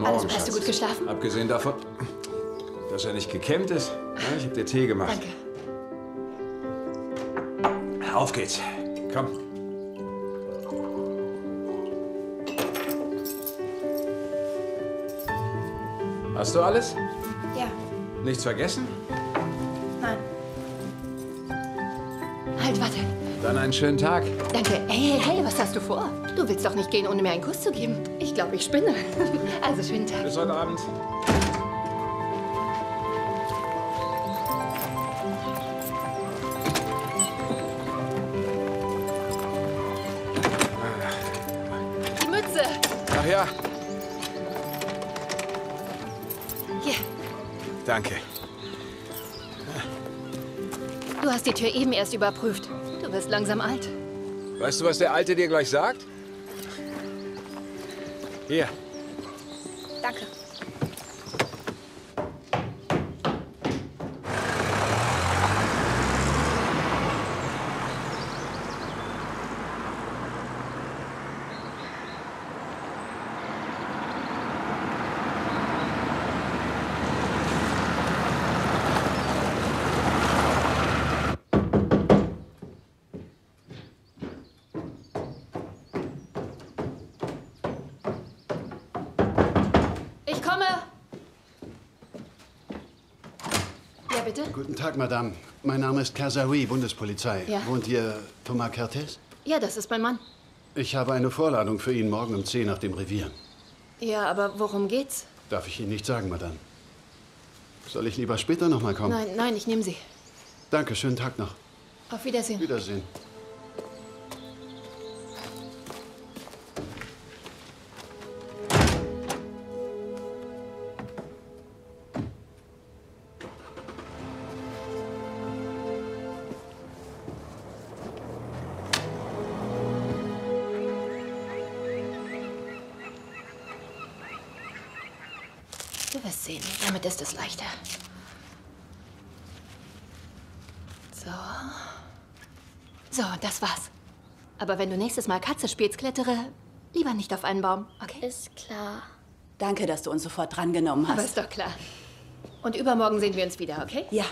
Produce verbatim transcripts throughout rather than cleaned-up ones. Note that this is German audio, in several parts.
Morgen, Also, hast du gut geschlafen? Abgesehen davon, dass er nicht gekämmt ist. Ja, ich habe dir Tee gemacht. Danke. Auf geht's. Komm. Hast du alles? Ja. Nichts vergessen? Nein. Halt, warte. Dann einen schönen Tag. Danke. Hey, hey, hey, was hast du vor? Du willst doch nicht gehen, ohne mir einen Kuss zu geben. Ich glaube, ich spinne. Also, schönen Tag. Bis heute Abend. Die Mütze. Ach ja. Hier. Danke. Du hast die Tür eben erst überprüft. Du wirst langsam alt. Weißt du, was der Alte dir gleich sagt? Hier. Danke. Ich komme. Ja, bitte? Guten Tag, Madame. Mein Name ist Kazaoui, Bundespolizei. Ja. Wohnt hier Thomas Kertész? Ja, das ist mein Mann. Ich habe eine Vorladung für ihn morgen um zehn nach dem Revier. Ja, aber worum geht's? Darf ich Ihnen nicht sagen, Madame. Soll ich lieber später noch mal kommen? Nein, nein, ich nehme sie. Danke, schönen Tag noch. Auf Wiedersehen. Wiedersehen. Du wirst sehen, damit ist es leichter. So. So, das war's. Aber wenn du nächstes Mal Katze spielst, klettere lieber nicht auf einen Baum, okay? Ist klar. Danke, dass du uns sofort drangenommen hast. Aber ist doch klar. Und übermorgen sehen wir uns wieder, okay? Ja.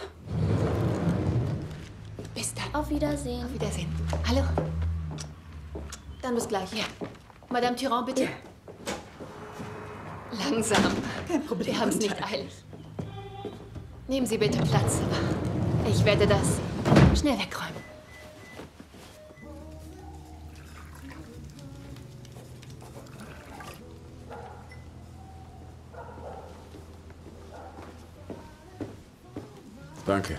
Bis dann. Auf Wiedersehen. Auf Wiedersehen. Hallo. Dann bis gleich. Ja. Madame Tyran, bitte. Ja. Langsam. Kein Problem. Wir haben es Guten nicht Tag. eilig. Nehmen Sie bitte Platz. Ich werde das schnell wegräumen. Danke.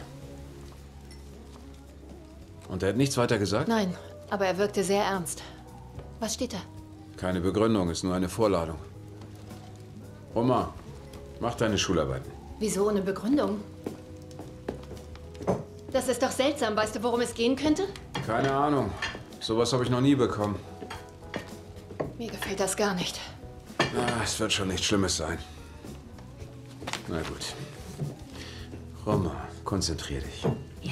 Und er hat nichts weiter gesagt? Nein, aber er wirkte sehr ernst. Was steht da? Keine Begründung, ist nur eine Vorladung. Romain, mach deine Schularbeiten. Wieso ohne Begründung? Das ist doch seltsam. Weißt du, worum es gehen könnte? Keine Ahnung. Sowas habe ich noch nie bekommen. Mir gefällt das gar nicht. Na, es wird schon nichts Schlimmes sein. Na gut. Romain, konzentrier dich. Ja.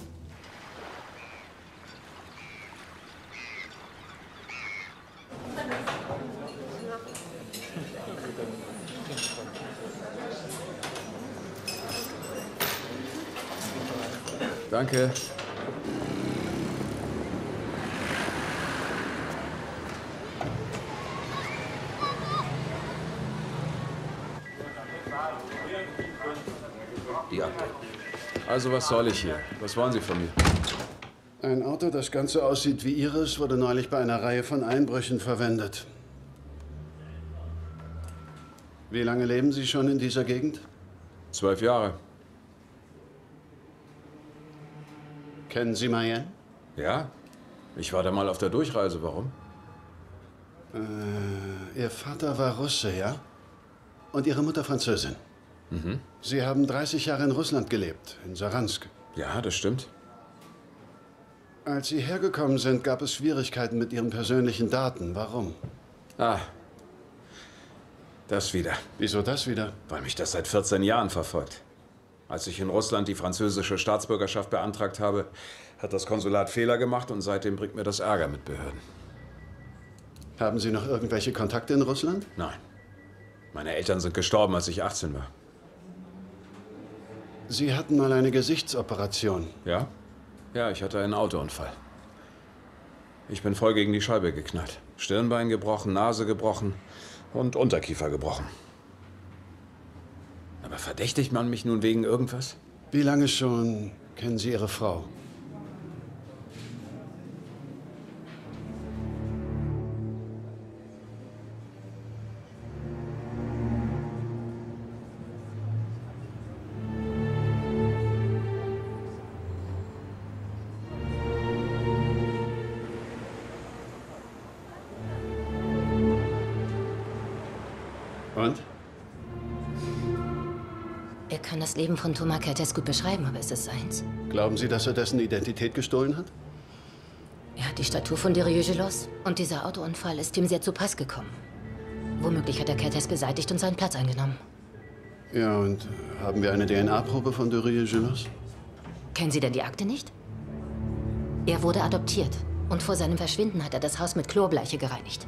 Danke. Die Akte. Also, was soll ich hier? Was wollen Sie von mir? Ein Auto, das ganz so aussieht wie Ihres, wurde neulich bei einer Reihe von Einbrüchen verwendet. Wie lange leben Sie schon in dieser Gegend? Zwölf Jahre. Kennen Sie Mayenne? Ja? Ich war da mal auf der Durchreise. Warum? Äh, Ihr Vater war Russe, ja? Und Ihre Mutter Französin? Mhm. Sie haben dreißig Jahre in Russland gelebt, in Saransk. Ja, das stimmt. Als Sie hergekommen sind, gab es Schwierigkeiten mit Ihren persönlichen Daten. Warum? Ah. Das wieder. Wieso das wieder? Weil mich das seit vierzehn Jahren verfolgt. Als ich in Russland die französische Staatsbürgerschaft beantragt habe, hat das Konsulat Fehler gemacht und seitdem bringt mir das Ärger mit Behörden. Haben Sie noch irgendwelche Kontakte in Russland? Nein. Meine Eltern sind gestorben, als ich achtzehn war. Sie hatten mal eine Gesichtsoperation. Ja? Ja, ich hatte einen Autounfall. Ich bin voll gegen die Scheibe geknallt. Stirnbein gebrochen, Nase gebrochen und Unterkiefer gebrochen. Aber verdächtigt man mich nun wegen irgendwas? Wie lange schon kennen Sie Ihre Frau? Und? Er kann das Leben von Thomas Kertész gut beschreiben, aber ist es seins? Glauben Sie, dass er dessen Identität gestohlen hat? Er hat die Statur von Derieux Gelos und dieser Autounfall ist ihm sehr zu Pass gekommen. Womöglich hat er Kertész beseitigt und seinen Platz eingenommen. Ja, und haben wir eine D N A-Probe von Derieux Gelos? Kennen Sie denn die Akte nicht? Er wurde adoptiert und vor seinem Verschwinden hat er das Haus mit Chlorbleiche gereinigt.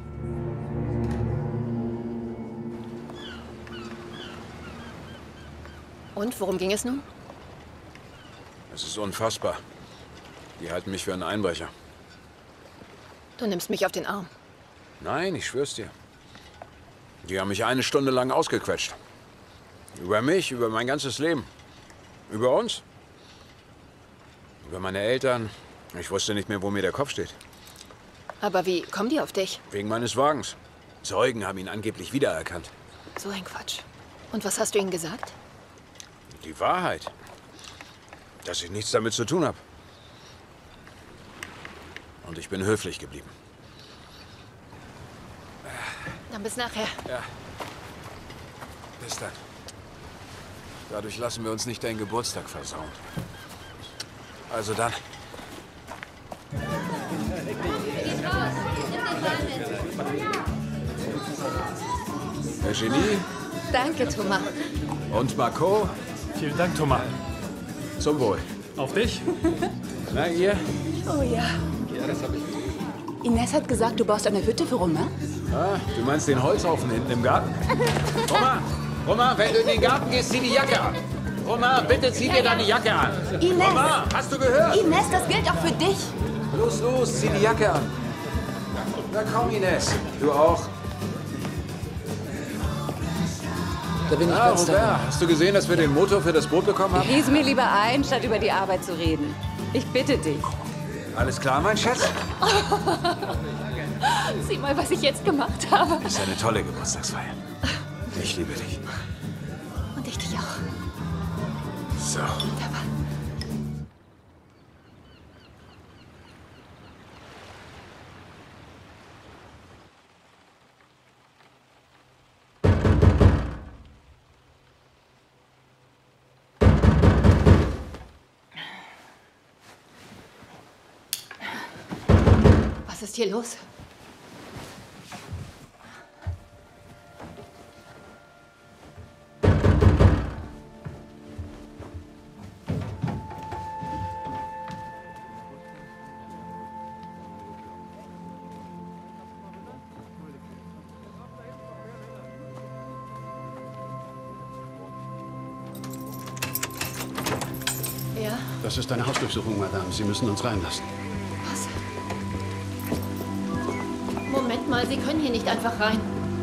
Und, worum ging es nun? Es ist unfassbar. Die halten mich für einen Einbrecher. Du nimmst mich auf den Arm. Nein, ich schwör's dir. Die haben mich eine Stunde lang ausgequetscht. Über mich, über mein ganzes Leben. Über uns. Über meine Eltern. Ich wusste nicht mehr, wo mir der Kopf steht. Aber wie kommen die auf dich? Wegen meines Wagens. Zeugen haben ihn angeblich wiedererkannt. So ein Quatsch. Und was hast du ihnen gesagt? Die Wahrheit. Dass ich nichts damit zu tun habe. Und ich bin höflich geblieben. Dann bis nachher. Ja. Bis dann. Dadurch lassen wir uns nicht deinen Geburtstag versauen. Also dann. Herr Genie Danke, Thomas. und Marco, Vielen Dank, Thomas. zum Wohl. Auf dich? Na, ihr? Oh ja. Ines hat gesagt, du baust eine Hütte für Romain? Ah, du meinst den Holzhaufen hinten im Garten? Romain, Romain, wenn du in den Garten gehst, zieh die Jacke an. Romain, bitte zieh dir deine Jacke an. Ines! Romain, hast du gehört? Ines, das gilt auch für dich. Los, los, zieh die Jacke an. Na komm, Ines. Du auch. Da bin ich Ah, ganz Robert, hast du gesehen, dass wir den Motor für das Boot bekommen haben? Lies mir lieber ein, statt über die Arbeit zu reden. Ich bitte dich. Alles klar, mein Schatz? Sieh mal, was ich jetzt gemacht habe. Ist eine tolle Geburtstagsfeier. Ich liebe dich. Und ich dich auch. So. Wunderbar. Was ist hier los? Ja, Das ist eine Hausdurchsuchung, Madame. Sie müssen uns reinlassen. was? Moment mal, Sie können hier nicht einfach rein.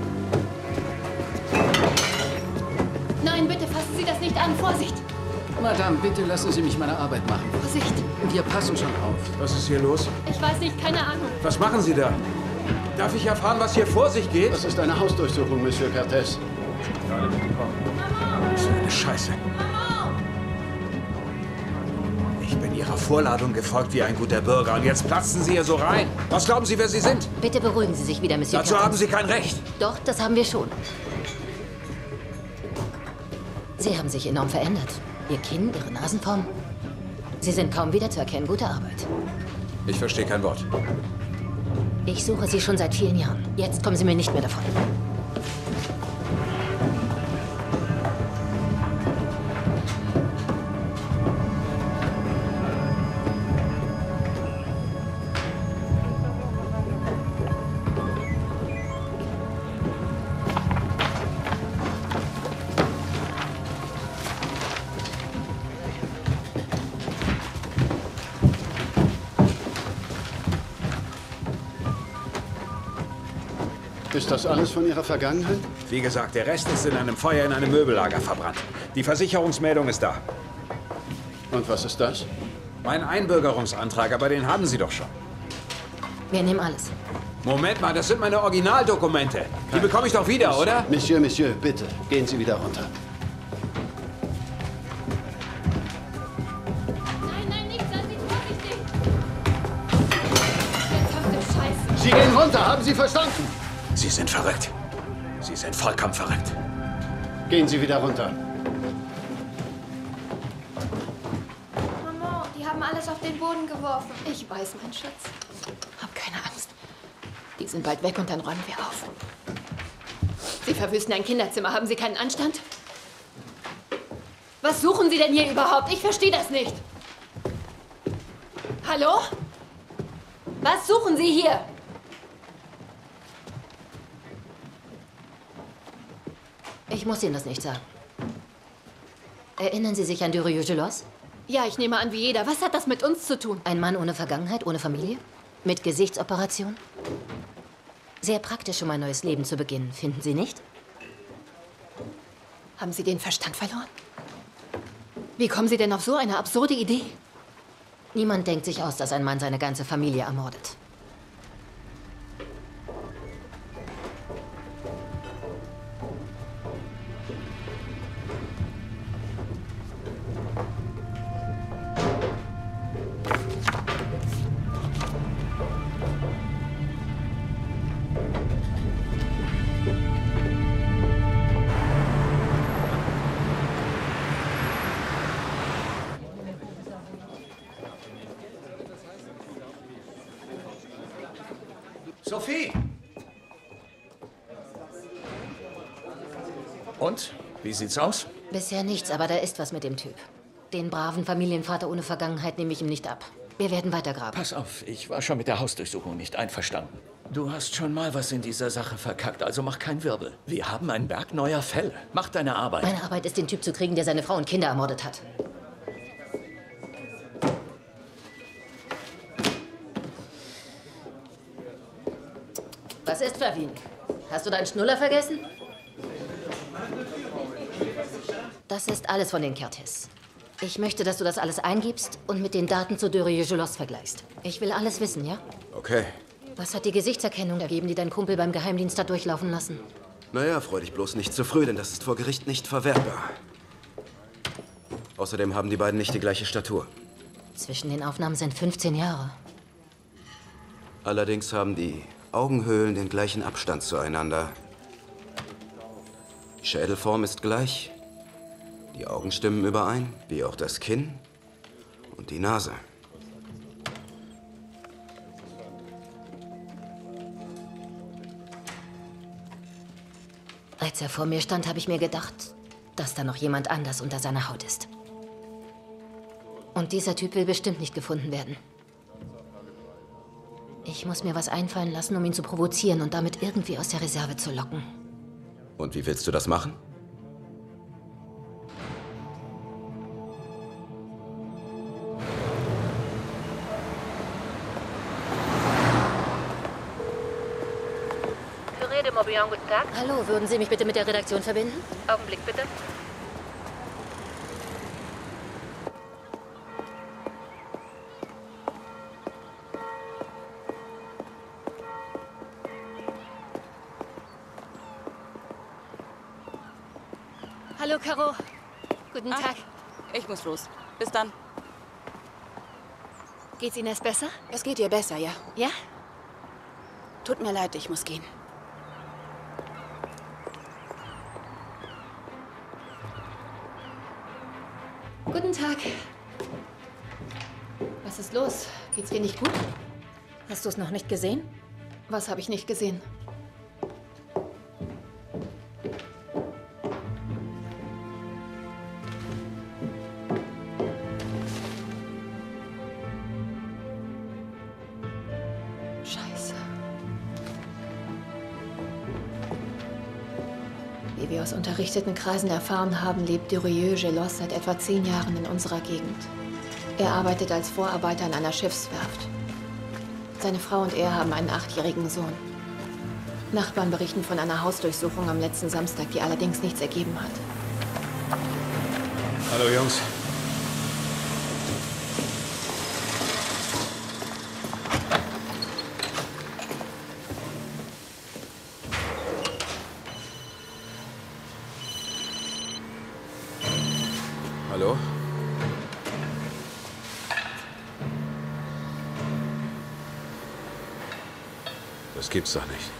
Nein, bitte fassen Sie das nicht an. Vorsicht! Madame, bitte lassen Sie mich meine Arbeit machen. Vorsicht! Wir passen schon auf. Was ist hier los? Ich weiß nicht, keine Ahnung. Was machen Sie da? Darf ich erfahren, was hier vor sich geht? Das ist eine Hausdurchsuchung, Monsieur Kertész. Was für eine Scheiße. Ich bin Ihrer Vorladung gefolgt wie ein guter Bürger und jetzt platzen Sie hier so rein. Was glauben Sie, wer Sie sind? Bitte beruhigen Sie sich wieder, Monsieur Dazu Kertész. haben Sie kein Recht. Doch, das haben wir schon. Sie haben sich enorm verändert. Ihr Kinn, Ihre Nasenform. Sie sind kaum wiederzuerkennen. Gute Arbeit. Ich verstehe kein Wort. Ich suche Sie schon seit vielen Jahren. Jetzt kommen Sie mir nicht mehr davon. Ist das alles von Ihrer Vergangenheit? Wie gesagt, der Rest ist in einem Feuer in einem Möbellager verbrannt. Die Versicherungsmeldung ist da. Und was ist das? Mein Einbürgerungsantrag, aber den haben Sie doch schon. Wir nehmen alles. Moment mal, das sind meine Originaldokumente. Die bekomme ich doch wieder, oder? Monsieur, Monsieur, bitte, gehen Sie wieder runter. Nein, nein, nichts, seien Sie vorsichtig. Verdammte Scheiße. Sie gehen runter, haben Sie verstanden? Sie sind verrückt. Sie sind vollkommen verrückt. Gehen Sie wieder runter. Maman, die haben alles auf den Boden geworfen. Ich weiß, mein Schatz. Hab keine Angst. Die sind bald weg und dann räumen wir auf. Sie verwüsten ein Kinderzimmer. Haben Sie keinen Anstand? Was suchen Sie denn hier überhaupt? Ich verstehe das nicht. Hallo? Was suchen Sie hier? Ich muss Ihnen das nicht sagen. Erinnern Sie sich an Durieux Gelos? Ja, ich nehme an, wie jeder. Was hat das mit uns zu tun? Ein Mann ohne Vergangenheit, ohne Familie? Mit Gesichtsoperation? Sehr praktisch, um ein neues Leben zu beginnen, finden Sie nicht? Haben Sie den Verstand verloren? Wie kommen Sie denn auf so eine absurde Idee? Niemand denkt sich aus, dass ein Mann seine ganze Familie ermordet. Sophie! Und? Wie sieht's aus? Bisher nichts, aber da ist was mit dem Typ. Den braven Familienvater ohne Vergangenheit nehme ich ihm nicht ab. Wir werden weitergraben. Pass auf, ich war schon mit der Hausdurchsuchung nicht einverstanden. Du hast schon mal was in dieser Sache verkackt, also mach keinen Wirbel. Wir haben einen Berg neuer Fälle. Mach deine Arbeit. Meine Arbeit ist, den Typ zu kriegen, der seine Frau und Kinder ermordet hat. Was ist, Flavin? Hast du deinen Schnuller vergessen? Das ist alles von den Curtis. Ich möchte, dass du das alles eingibst und mit den Daten zu Durieux Gelos vergleichst. Ich will alles wissen, ja? Okay. Was hat die Gesichtserkennung ergeben, die dein Kumpel beim Geheimdienst hat durchlaufen lassen? Naja, freu dich bloß nicht zu früh, denn das ist vor Gericht nicht verwertbar. Außerdem haben die beiden nicht die gleiche Statur. Zwischen den Aufnahmen sind fünfzehn Jahre. Allerdings haben die Augenhöhlen den gleichen Abstand zueinander. Die Schädelform ist gleich. Die Augen stimmen überein, wie auch das Kinn und die Nase. Als er vor mir stand, habe ich mir gedacht, dass da noch jemand anders unter seiner Haut ist. Und dieser Typ will bestimmt nicht gefunden werden. Ich muss mir was einfallen lassen, um ihn zu provozieren und damit irgendwie aus der Reserve zu locken. Und wie willst du das machen? Rede, Mobian, guten Tag. Hallo, würden Sie mich bitte mit der Redaktion verbinden? Augenblick, bitte. Hallo, Caro. Guten Ach, Tag. ich muss los. Bis dann. Geht's Ihnen erst besser? Es geht ihr besser, ja? Ja? Tut mir leid, ich muss gehen. Guten Tag. Was ist los? Geht's dir nicht gut? Hast du es noch nicht gesehen? Was habe ich nicht gesehen? Scheiße. Wie wir aus unterrichteten Kreisen erfahren haben, lebt Durieux Gelos seit etwa zehn Jahren in unserer Gegend. Er arbeitet als Vorarbeiter in einer Schiffswerft. Seine Frau und er haben einen achtjährigen Sohn. Nachbarn berichten von einer Hausdurchsuchung am letzten Samstag, die allerdings nichts ergeben hat. Hallo, Jungs. Hallo? Das gibt's doch nicht.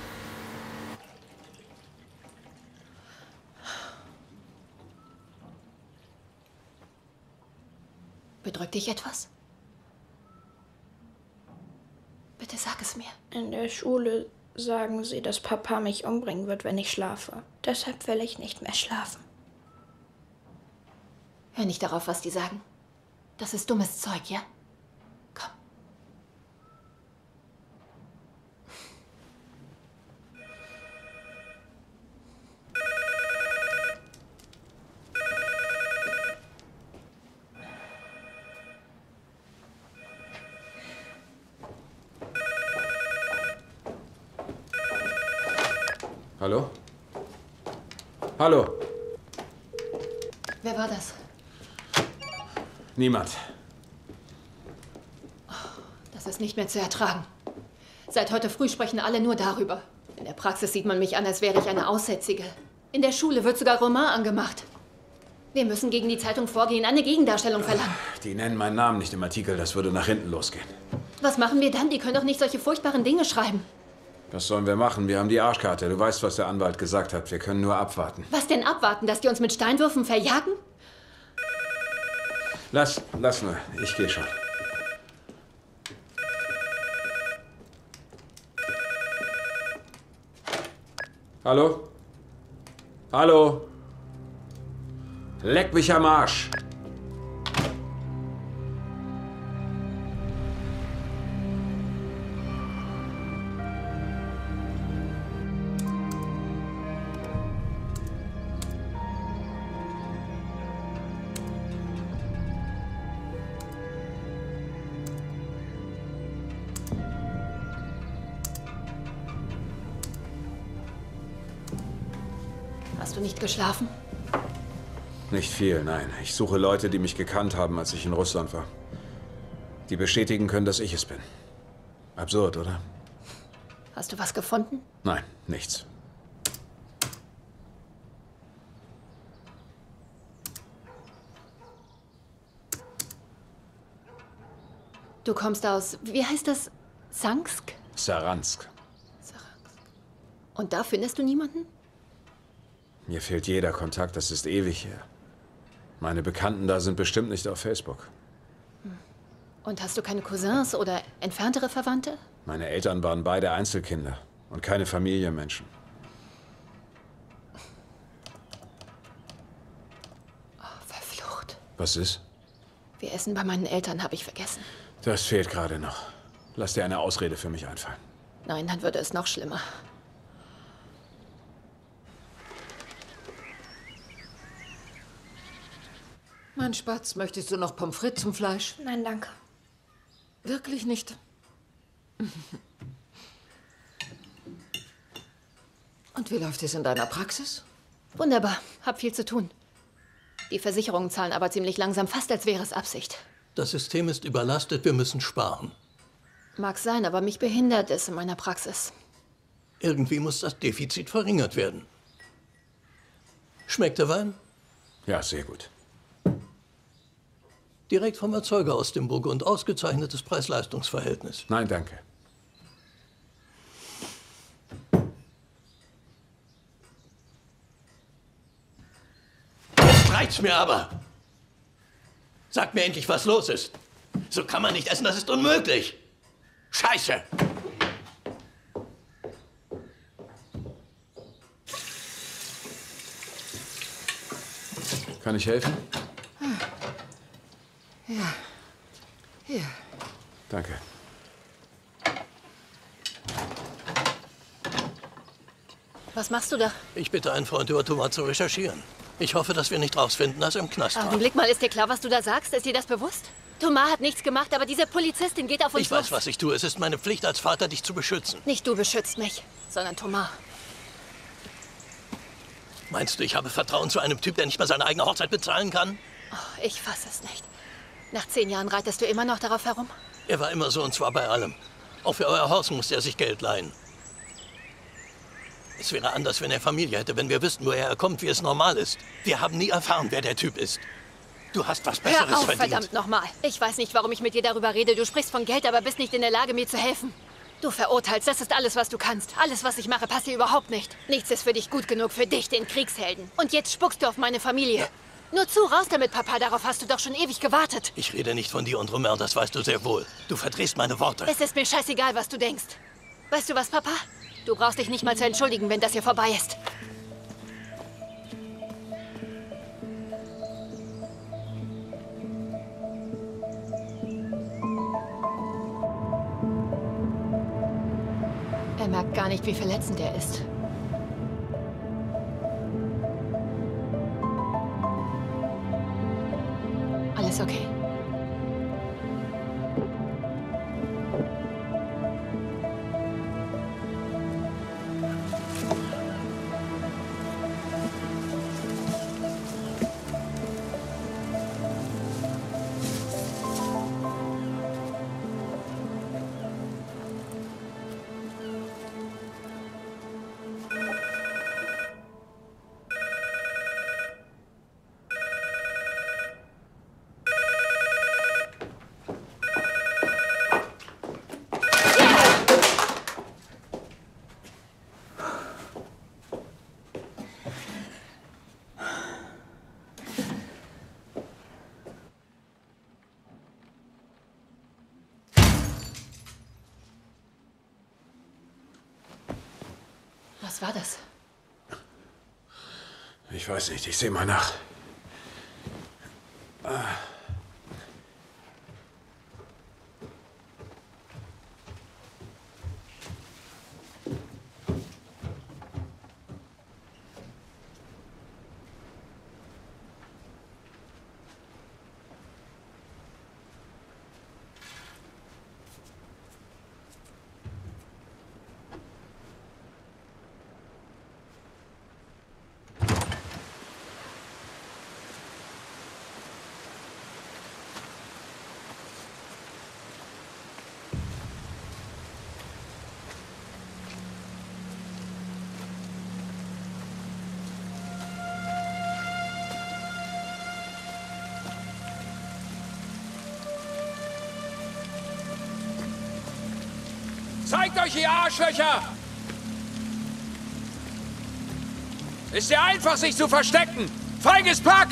Bedrückt dich etwas? Bitte sag es mir. In der Schule sagen sie, dass Papa mich umbringen wird, wenn ich schlafe. Deshalb will ich nicht mehr schlafen. Hör nicht darauf, was die sagen. Das ist dummes Zeug, ja? Komm. Hallo? Hallo? Wer war das? Niemand. Das ist nicht mehr zu ertragen. Seit heute früh sprechen alle nur darüber. In der Praxis sieht man mich an, als wäre ich eine Aussätzige. In der Schule wird sogar Roman angemacht. Wir müssen gegen die Zeitung vorgehen, eine Gegendarstellung verlangen. Die nennen meinen Namen nicht im Artikel, das würde nach hinten losgehen. Was machen wir dann? Die können doch nicht solche furchtbaren Dinge schreiben. Was sollen wir machen? Wir haben die Arschkarte. Du weißt, was der Anwalt gesagt hat. Wir können nur abwarten. Was denn abwarten? Dass die uns mit Steinwürfen verjagen? Lass, lass nur. Ich gehe schon. Hallo? Hallo? Leck mich am Arsch. Hast du nicht geschlafen? Nicht viel, nein. Ich suche Leute, die mich gekannt haben, als ich in Russland war. Die bestätigen können, dass ich es bin. Absurd, oder? Hast du was gefunden? Nein, nichts. Du kommst aus, wie heißt das? Sansk? Saransk. Und da findest du niemanden? Mir fehlt jeder Kontakt, das ist ewig her. Meine Bekannten da sind bestimmt nicht auf Facebook. Und hast du keine Cousins oder entferntere Verwandte? Meine Eltern waren beide Einzelkinder und keine Familienmenschen. Oh, verflucht. Was ist? Wir essen bei meinen Eltern, habe ich vergessen. Das fehlt gerade noch. Lass dir eine Ausrede für mich einfallen. Nein, dann würde es noch schlimmer. Mein Spatz, möchtest du noch Pommes frites zum Fleisch? Nein, danke. Wirklich nicht? Und wie läuft es in deiner Praxis? Wunderbar, hab viel zu tun. Die Versicherungen zahlen aber ziemlich langsam, fast als wäre es Absicht. Das System ist überlastet, wir müssen sparen. Mag sein, aber mich behindert es in meiner Praxis. Irgendwie muss das Defizit verringert werden. Schmeckt der Wein? Ja, sehr gut. Direkt vom Erzeuger aus dem Burgund. Ausgezeichnetes Preis-Leistungs-Verhältnis. Nein, danke. Jetzt reicht's mir aber! Sag mir endlich, was los ist. So kann man nicht essen, das ist unmöglich. Scheiße! Kann ich helfen? Ja. Hier. Danke. Was machst du da? Ich bitte einen Freund, über Thomas zu recherchieren. Ich hoffe, dass wir nicht rausfinden, dass er im Knast war. Augenblick mal, ist dir klar, was du da sagst? Ist dir das bewusst? Thomas hat nichts gemacht, aber diese Polizistin geht auf uns Ich weiß, los. was ich tue. Es ist meine Pflicht als Vater, dich zu beschützen. Nicht du beschützt mich, sondern Thomas. Meinst du, ich habe Vertrauen zu einem Typ, der nicht mal seine eigene Hochzeit bezahlen kann? Oh, ich fasse es nicht. Nach zehn Jahren reitest du immer noch darauf herum? Er war immer so und zwar bei allem. Auch für euer Haus musste er sich Geld leihen. Es wäre anders, wenn er Familie hätte, wenn wir wüssten, woher er kommt, wie es normal ist. Wir haben nie erfahren, wer der Typ ist. Du hast was Besseres Hör auf, verdient. verdammt nochmal. Ich weiß nicht, warum ich mit dir darüber rede. Du sprichst von Geld, aber bist nicht in der Lage, mir zu helfen. Du verurteilst, das ist alles, was du kannst. Alles, was ich mache, passt dir überhaupt nicht. Nichts ist für dich gut genug, für dich, den Kriegshelden. Und jetzt spuckst du auf meine Familie. Nur zu, raus damit, Papa. Darauf hast du doch schon ewig gewartet. Ich rede nicht von dir und Romain, das weißt du sehr wohl. Du verdrehst meine Worte. Es ist mir scheißegal, was du denkst. Weißt du was, Papa? Du brauchst dich nicht mal zu entschuldigen, wenn das hier vorbei ist. Er merkt gar nicht, wie verletzend er ist. Alles okay. Was war das? Ich weiß nicht, ich sehe mal nach. Ah. Zeigt euch, ihr Arschlöcher! Ist ja einfach, sich zu verstecken! Feiges Pack!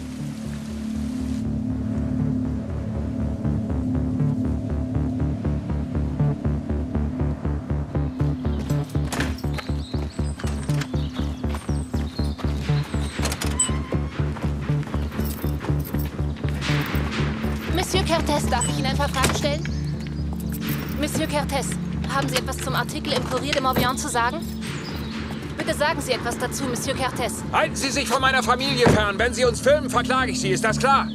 Monsieur Kertész, darf ich Ihnen ein paar Fragen stellen? Monsieur Kertész, haben Sie etwas zum Artikel im Courrier de Morbihan zu sagen? Bitte sagen Sie etwas dazu, Monsieur Kertész. Halten Sie sich von meiner Familie fern. Wenn Sie uns filmen, verklage ich Sie. Ist das klar?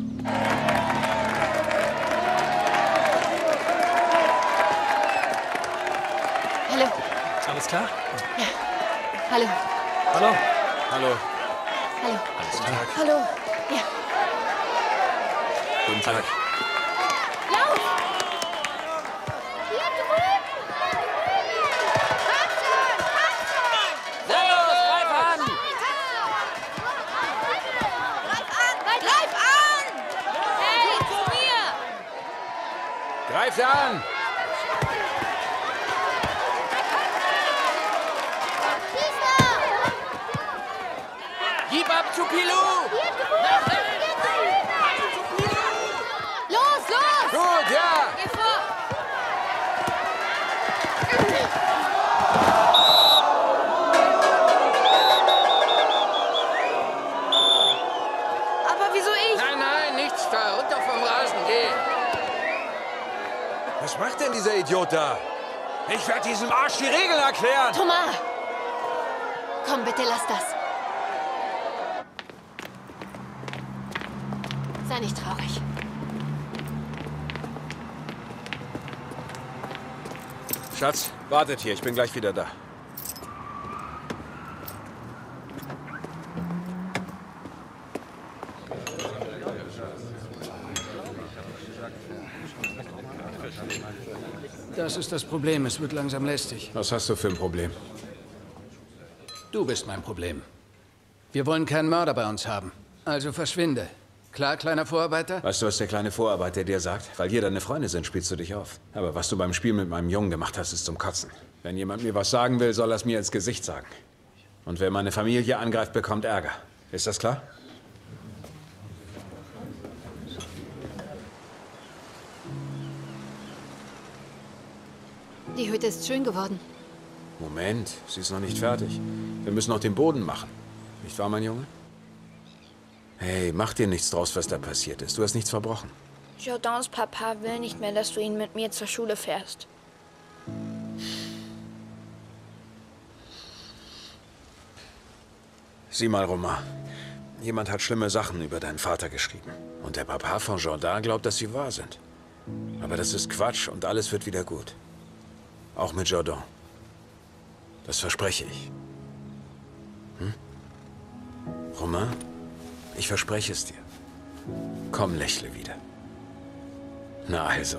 Hallo. Ist alles klar? Ja. Hallo. Hallo. Hallo. Hallo. Alles klar. Hallo. Ja. Guten Tag. Lauf! Hier drüben! Los, greif an! Greif an! Hey, zu mir! Greift an! Gib ab zu Pilou! Los, los! Gut, ja! Geh vor! Aber wieso ich? Nein, nein, nichts da. Runter vom Rasen, geh. Was macht denn dieser Idiot da? Ich werde diesem Arsch die Regeln erklären! Thomas! Komm, bitte, lass das. Sei nicht traurig. Schatz, wartet hier. Ich bin gleich wieder da. Das ist das Problem. Es wird langsam lästig. Was hast du für ein Problem? Du bist mein Problem. Wir wollen keinen Mörder bei uns haben. Also verschwinde. Klar, kleiner Vorarbeiter? Weißt du, was der kleine Vorarbeiter dir sagt? Weil hier deine Freunde sind, spielst du dich auf. Aber was du beim Spiel mit meinem Jungen gemacht hast, ist zum Kotzen. Wenn jemand mir was sagen will, soll er es mir ins Gesicht sagen. Und wer meine Familie angreift, bekommt Ärger. Ist das klar? Die Hütte ist schön geworden. Moment, sie ist noch nicht fertig. Wir müssen noch den Boden machen. Nicht wahr, mein Junge? Hey, mach dir nichts draus, was da passiert ist. Du hast nichts verbrochen. Jourdans Papa will nicht mehr, dass du ihn mit mir zur Schule fährst. Sieh mal, Romain. Jemand hat schlimme Sachen über deinen Vater geschrieben. Und der Papa von Jourdan glaubt, dass sie wahr sind. Aber das ist Quatsch und alles wird wieder gut. Auch mit Jourdan. Das verspreche ich. Hm? Romain, ich verspreche es dir. Komm, lächle wieder. Na also.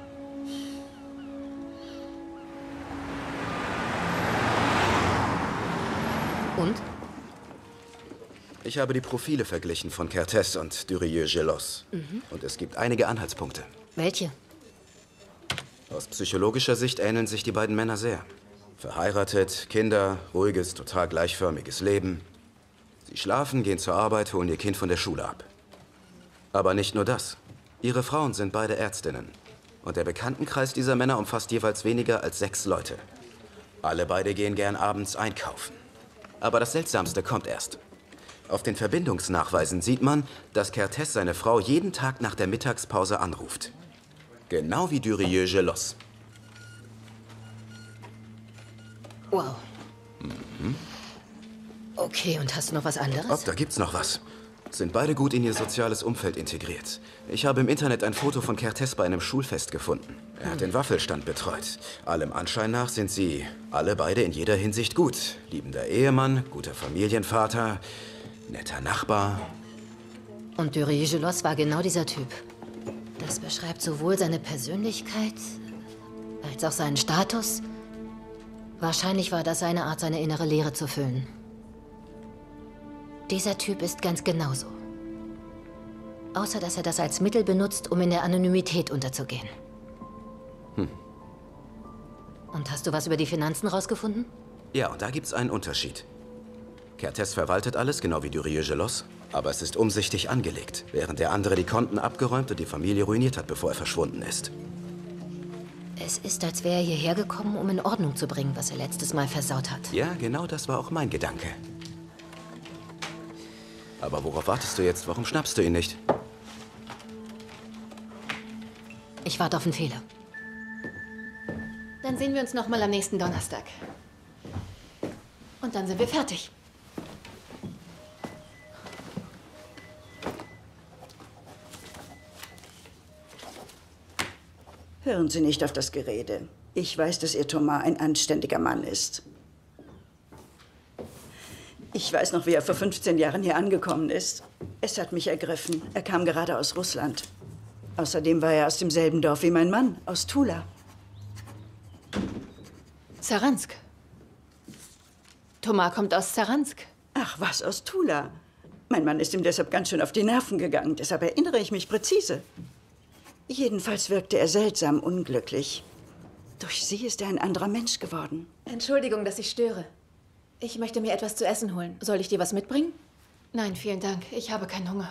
Und? Ich habe die Profile verglichen von Kertész und Durieux-Gelos. Mhm. Und es gibt einige Anhaltspunkte. Welche? Aus psychologischer Sicht ähneln sich die beiden Männer sehr. Verheiratet, Kinder, ruhiges, total gleichförmiges Leben. Sie schlafen, gehen zur Arbeit, holen ihr Kind von der Schule ab. Aber nicht nur das. Ihre Frauen sind beide Ärztinnen. Und der Bekanntenkreis dieser Männer umfasst jeweils weniger als sechs Leute. Alle beide gehen gern abends einkaufen. Aber das Seltsamste kommt erst. Auf den Verbindungsnachweisen sieht man, dass Kertész seine Frau jeden Tag nach der Mittagspause anruft. Genau wie Durieux-Gelos. Wow. Mhm. Okay, und hast du noch was anderes? Ob, da gibt's noch was. Sind beide gut in ihr soziales Umfeld integriert. Ich habe im Internet ein Foto von Kertész bei einem Schulfest gefunden. Er hat den Waffelstand betreut. Allem Anschein nach sind sie alle beide in jeder Hinsicht gut. Liebender Ehemann, guter Familienvater, netter Nachbar. Und Durieux-Gelos war genau dieser Typ. Das beschreibt sowohl seine Persönlichkeit als auch seinen Status. Wahrscheinlich war das seine Art, seine innere Leere zu füllen. Dieser Typ ist ganz genauso. Außer, dass er das als Mittel benutzt, um in der Anonymität unterzugehen. Hm. Und hast du was über die Finanzen rausgefunden? Ja, und da gibt's einen Unterschied. Kertész verwaltet alles, genau wie Durieux-Gelos. Aber es ist umsichtig angelegt, während der andere die Konten abgeräumt und die Familie ruiniert hat, bevor er verschwunden ist. Es ist, als wäre er hierher gekommen, um in Ordnung zu bringen, was er letztes Mal versaut hat. Ja, genau das war auch mein Gedanke. Aber worauf wartest du jetzt? Warum schnappst du ihn nicht? Ich warte auf einen Fehler. Dann sehen wir uns noch mal am nächsten Donnerstag. Und dann sind wir fertig. Hören Sie nicht auf das Gerede. Ich weiß, dass Ihr Thomas ein anständiger Mann ist. Ich weiß noch, wie er vor fünfzehn Jahren hier angekommen ist. Es hat mich ergriffen. Er kam gerade aus Russland. Außerdem war er aus demselben Dorf wie mein Mann, aus Tula. Saransk. Thomas kommt aus Saransk. Ach, was, aus Tula? Mein Mann ist ihm deshalb ganz schön auf die Nerven gegangen. Deshalb erinnere ich mich präzise. Jedenfalls wirkte er seltsam unglücklich. Durch sie ist er ein anderer Mensch geworden. Entschuldigung, dass ich störe. Ich möchte mir etwas zu essen holen. Soll ich dir was mitbringen? Nein, vielen Dank. Ich habe keinen Hunger.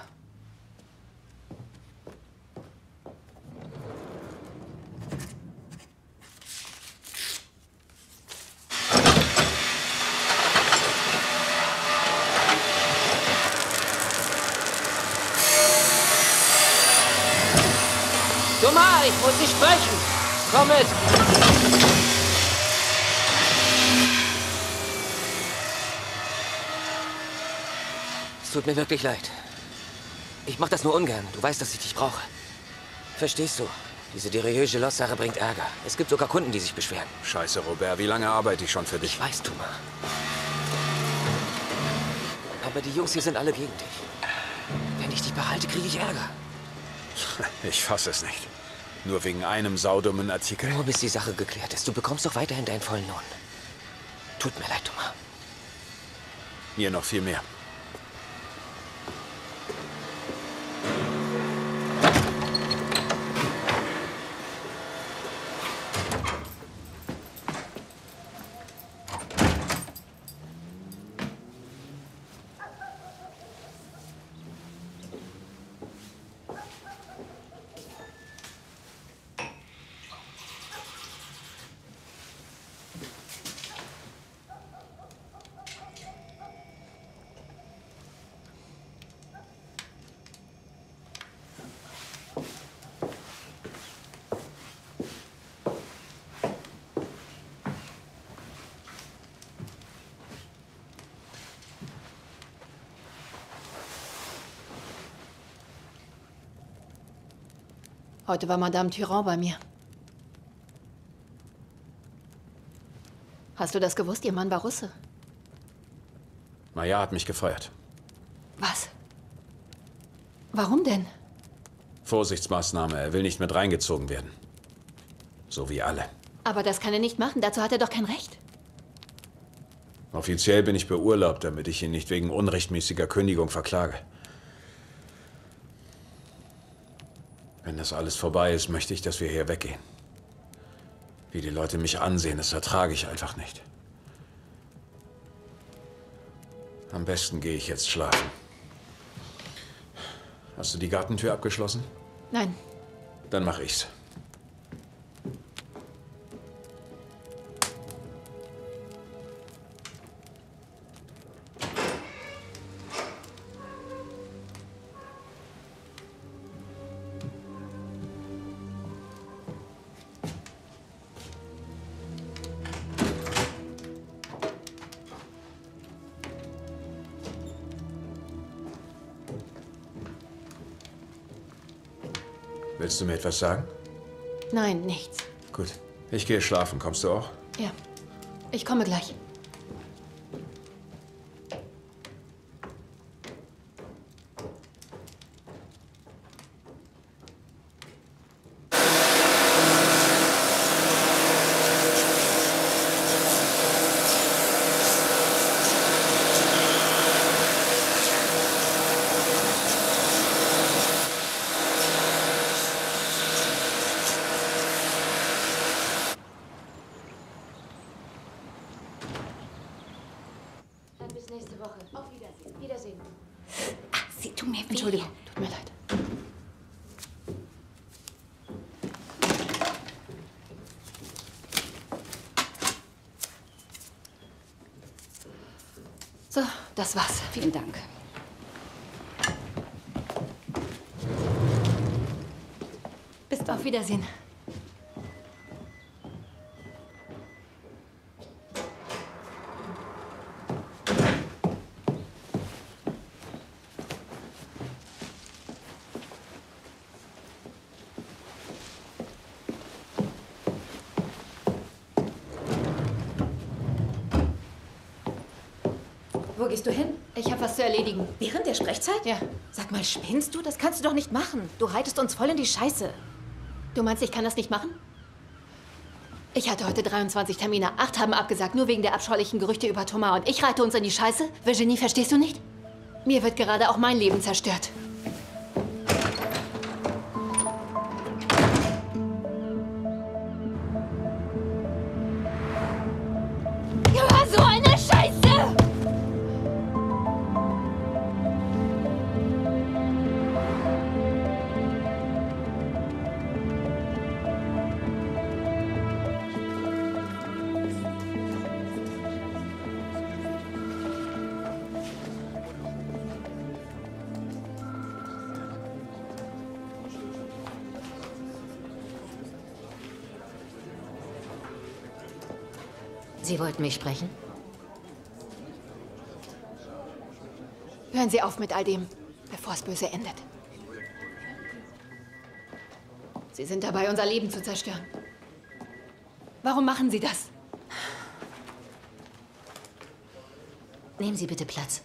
Thomas, ich muss dich sprechen. Komm mit. Es tut mir wirklich leid. Ich mach das nur ungern. Du weißt, dass ich dich brauche. Verstehst du? Diese Durieux-Gelos-Sache bringt Ärger. Es gibt sogar Kunden, die sich beschweren. Scheiße, Robert. Wie lange arbeite ich schon für dich? Ich weiß, Thomas. Aber die Jungs hier sind alle gegen dich. Wenn ich dich behalte, kriege ich Ärger. Ich fasse es nicht. Nur wegen einem saudummen Artikel? Nur bis die Sache geklärt ist. Du bekommst doch weiterhin deinen vollen Lohn. Tut mir leid, Thomas. Mir noch viel mehr. Heute war Madame Tyran bei mir. Hast du das gewusst? Ihr Mann war Russe. Maya hat mich gefeuert. Was? Warum denn? Vorsichtsmaßnahme. Er will nicht mit reingezogen werden. So wie alle. Aber das kann er nicht machen. Dazu hat er doch kein Recht. Offiziell bin ich beurlaubt, damit ich ihn nicht wegen unrechtmäßiger Kündigung verklage. Wenn das alles vorbei ist, möchte ich, dass wir hier weggehen. Wie die Leute mich ansehen, das ertrage ich einfach nicht. Am besten gehe ich jetzt schlafen. Hast du die Gartentür abgeschlossen? Nein. Dann mache ich's. Willst du mir etwas sagen? Nein, nichts. Gut. Ich gehe schlafen. Kommst du auch? Ja. Ich komme gleich. Bis nächste Woche. Auf Wiedersehen. Wiedersehen. Ach, sie tun mir weh. Entschuldigung, tut mir leid. So, das war's. Vielen Dank. Bis auf Wiedersehen. Wo gehst du hin? Ich habe was zu erledigen. Während der Sprechzeit? Ja. Sag mal, spinnst du? Das kannst du doch nicht machen. Du reitest uns voll in die Scheiße. Du meinst, ich kann das nicht machen? Ich hatte heute dreiundzwanzig Termine. Acht haben abgesagt, nur wegen der abscheulichen Gerüchte über Thomas. Und ich reite uns in die Scheiße? Virginie, verstehst du nicht? Mir wird gerade auch mein Leben zerstört. Ja, so eine Scheiße! Sie wollten mich sprechen? Hören Sie auf mit all dem, bevor es böse endet. Sie sind dabei, unser Leben zu zerstören. Warum machen Sie das? Nehmen Sie bitte Platz.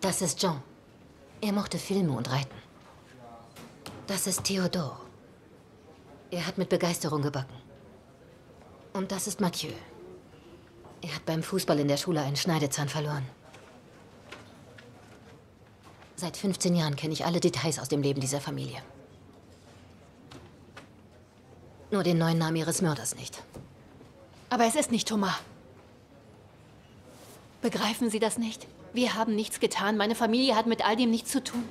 Das ist Jean. Er mochte Filme und Reiten. Das ist Theodore. Er hat mit Begeisterung gebacken. Und das ist Mathieu. Er hat beim Fußball in der Schule einen Schneidezahn verloren. Seit fünfzehn Jahren kenne ich alle Details aus dem Leben dieser Familie. Nur den neuen Namen ihres Mörders nicht. Aber es ist nicht Thomas. Begreifen Sie das nicht? Wir haben nichts getan. Meine Familie hat mit all dem nichts zu tun.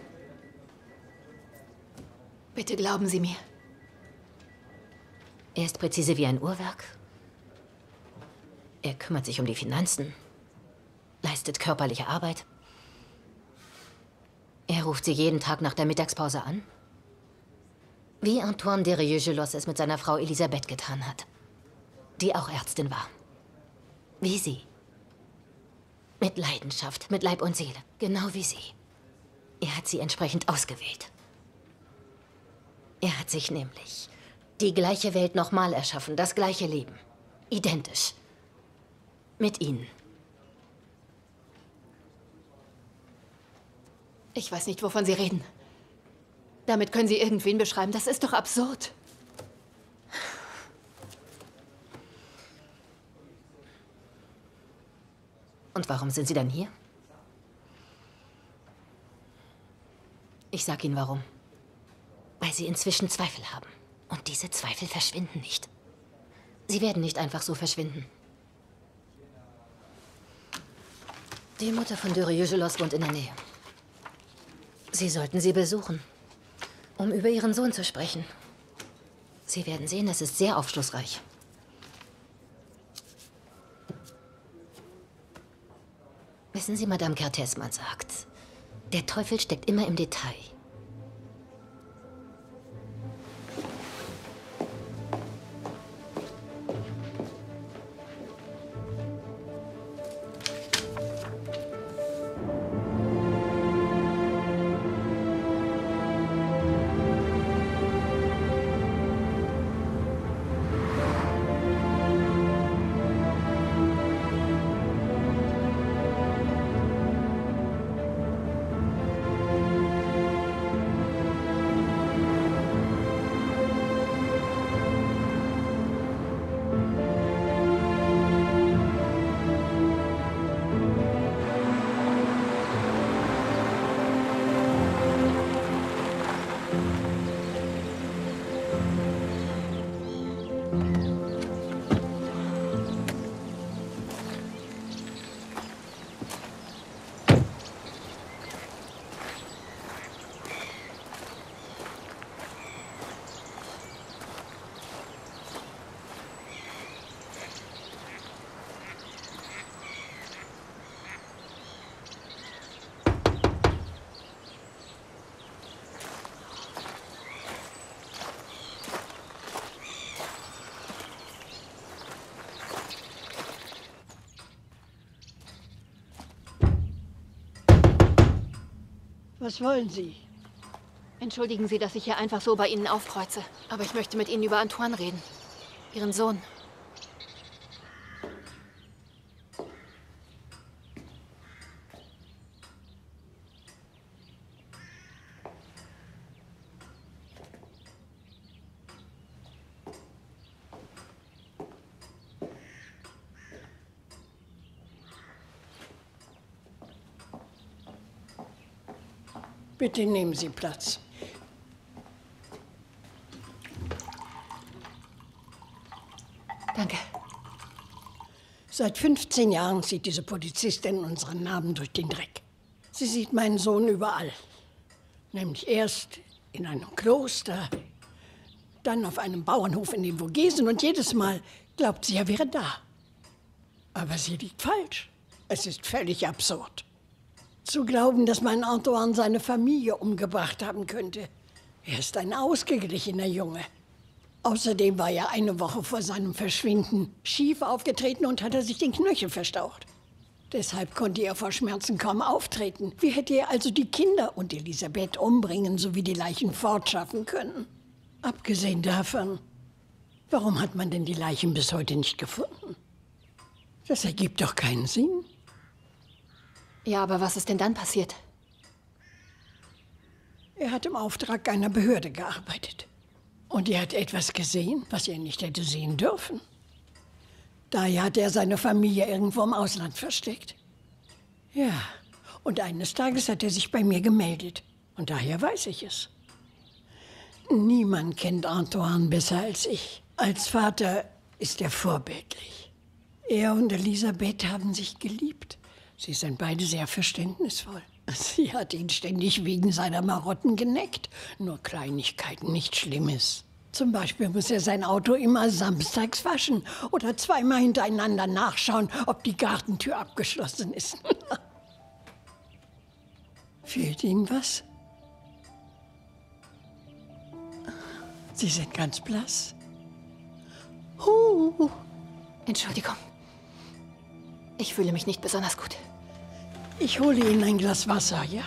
Bitte glauben Sie mir. Er ist präzise wie ein Uhrwerk. Er kümmert sich um die Finanzen, leistet körperliche Arbeit. Er ruft sie jeden Tag nach der Mittagspause an. Wie Antoine Derieux-Gelosse es mit seiner Frau Elisabeth getan hat, die auch Ärztin war. Wie sie. Mit Leidenschaft, mit Leib und Seele, genau wie sie. Er hat sie entsprechend ausgewählt. Er hat sich nämlich die gleiche Welt nochmal erschaffen, das gleiche Leben. Identisch. Mit ihnen. Ich weiß nicht, wovon Sie reden. Damit können Sie irgendwen beschreiben. Das ist doch absurd. Und warum sind Sie dann hier? Ich sag Ihnen warum. Weil Sie inzwischen Zweifel haben. Und diese Zweifel verschwinden nicht. Sie werden nicht einfach so verschwinden. Die Mutter von Derieux-Gelosse wohnt in der Nähe. Sie sollten sie besuchen, um über Ihren Sohn zu sprechen. Sie werden sehen, es ist sehr aufschlussreich. Wissen Sie, Madame Kertész, man sagt, der Teufel steckt immer im Detail. Was wollen Sie? Entschuldigen Sie, dass ich hier einfach so bei Ihnen aufkreuze. Aber ich möchte mit Ihnen über Antoine reden. Ihren Sohn. Bitte nehmen Sie Platz. Danke. Seit fünfzehn Jahren zieht diese Polizistin unseren Namen durch den Dreck. Sie sieht meinen Sohn überall. Nämlich erst in einem Kloster, dann auf einem Bauernhof in den Vogesen und jedes Mal glaubt sie, er wäre da. Aber sie liegt falsch. Es ist völlig absurd. Zu glauben, dass mein Antoine seine Familie umgebracht haben könnte. Er ist ein ausgeglichener Junge. Außerdem war er eine Woche vor seinem Verschwinden schief aufgetreten und hatte sich den Knöchel verstaucht. Deshalb konnte er vor Schmerzen kaum auftreten. Wie hätte er also die Kinder und Elisabeth umbringen sowie die Leichen fortschaffen können? Abgesehen davon, warum hat man denn die Leichen bis heute nicht gefunden? Das ergibt doch keinen Sinn. Ja, aber was ist denn dann passiert? Er hat im Auftrag einer Behörde gearbeitet. Und er hat etwas gesehen, was er nicht hätte sehen dürfen. Daher hat er seine Familie irgendwo im Ausland versteckt. Ja, und eines Tages hat er sich bei mir gemeldet. Und daher weiß ich es. Niemand kennt Antoine besser als ich. Als Vater ist er vorbildlich. Er und Elisabeth haben sich geliebt. Sie sind beide sehr verständnisvoll. Sie hat ihn ständig wegen seiner Marotten geneckt. Nur Kleinigkeiten, nichts Schlimmes. Zum Beispiel muss er sein Auto immer samstags waschen oder zweimal hintereinander nachschauen, ob die Gartentür abgeschlossen ist. Fehlt Ihnen was? Sie sind ganz blass. Uh. Entschuldigung. Ich fühle mich nicht besonders gut. Ich hole Ihnen ein Glas Wasser, ja?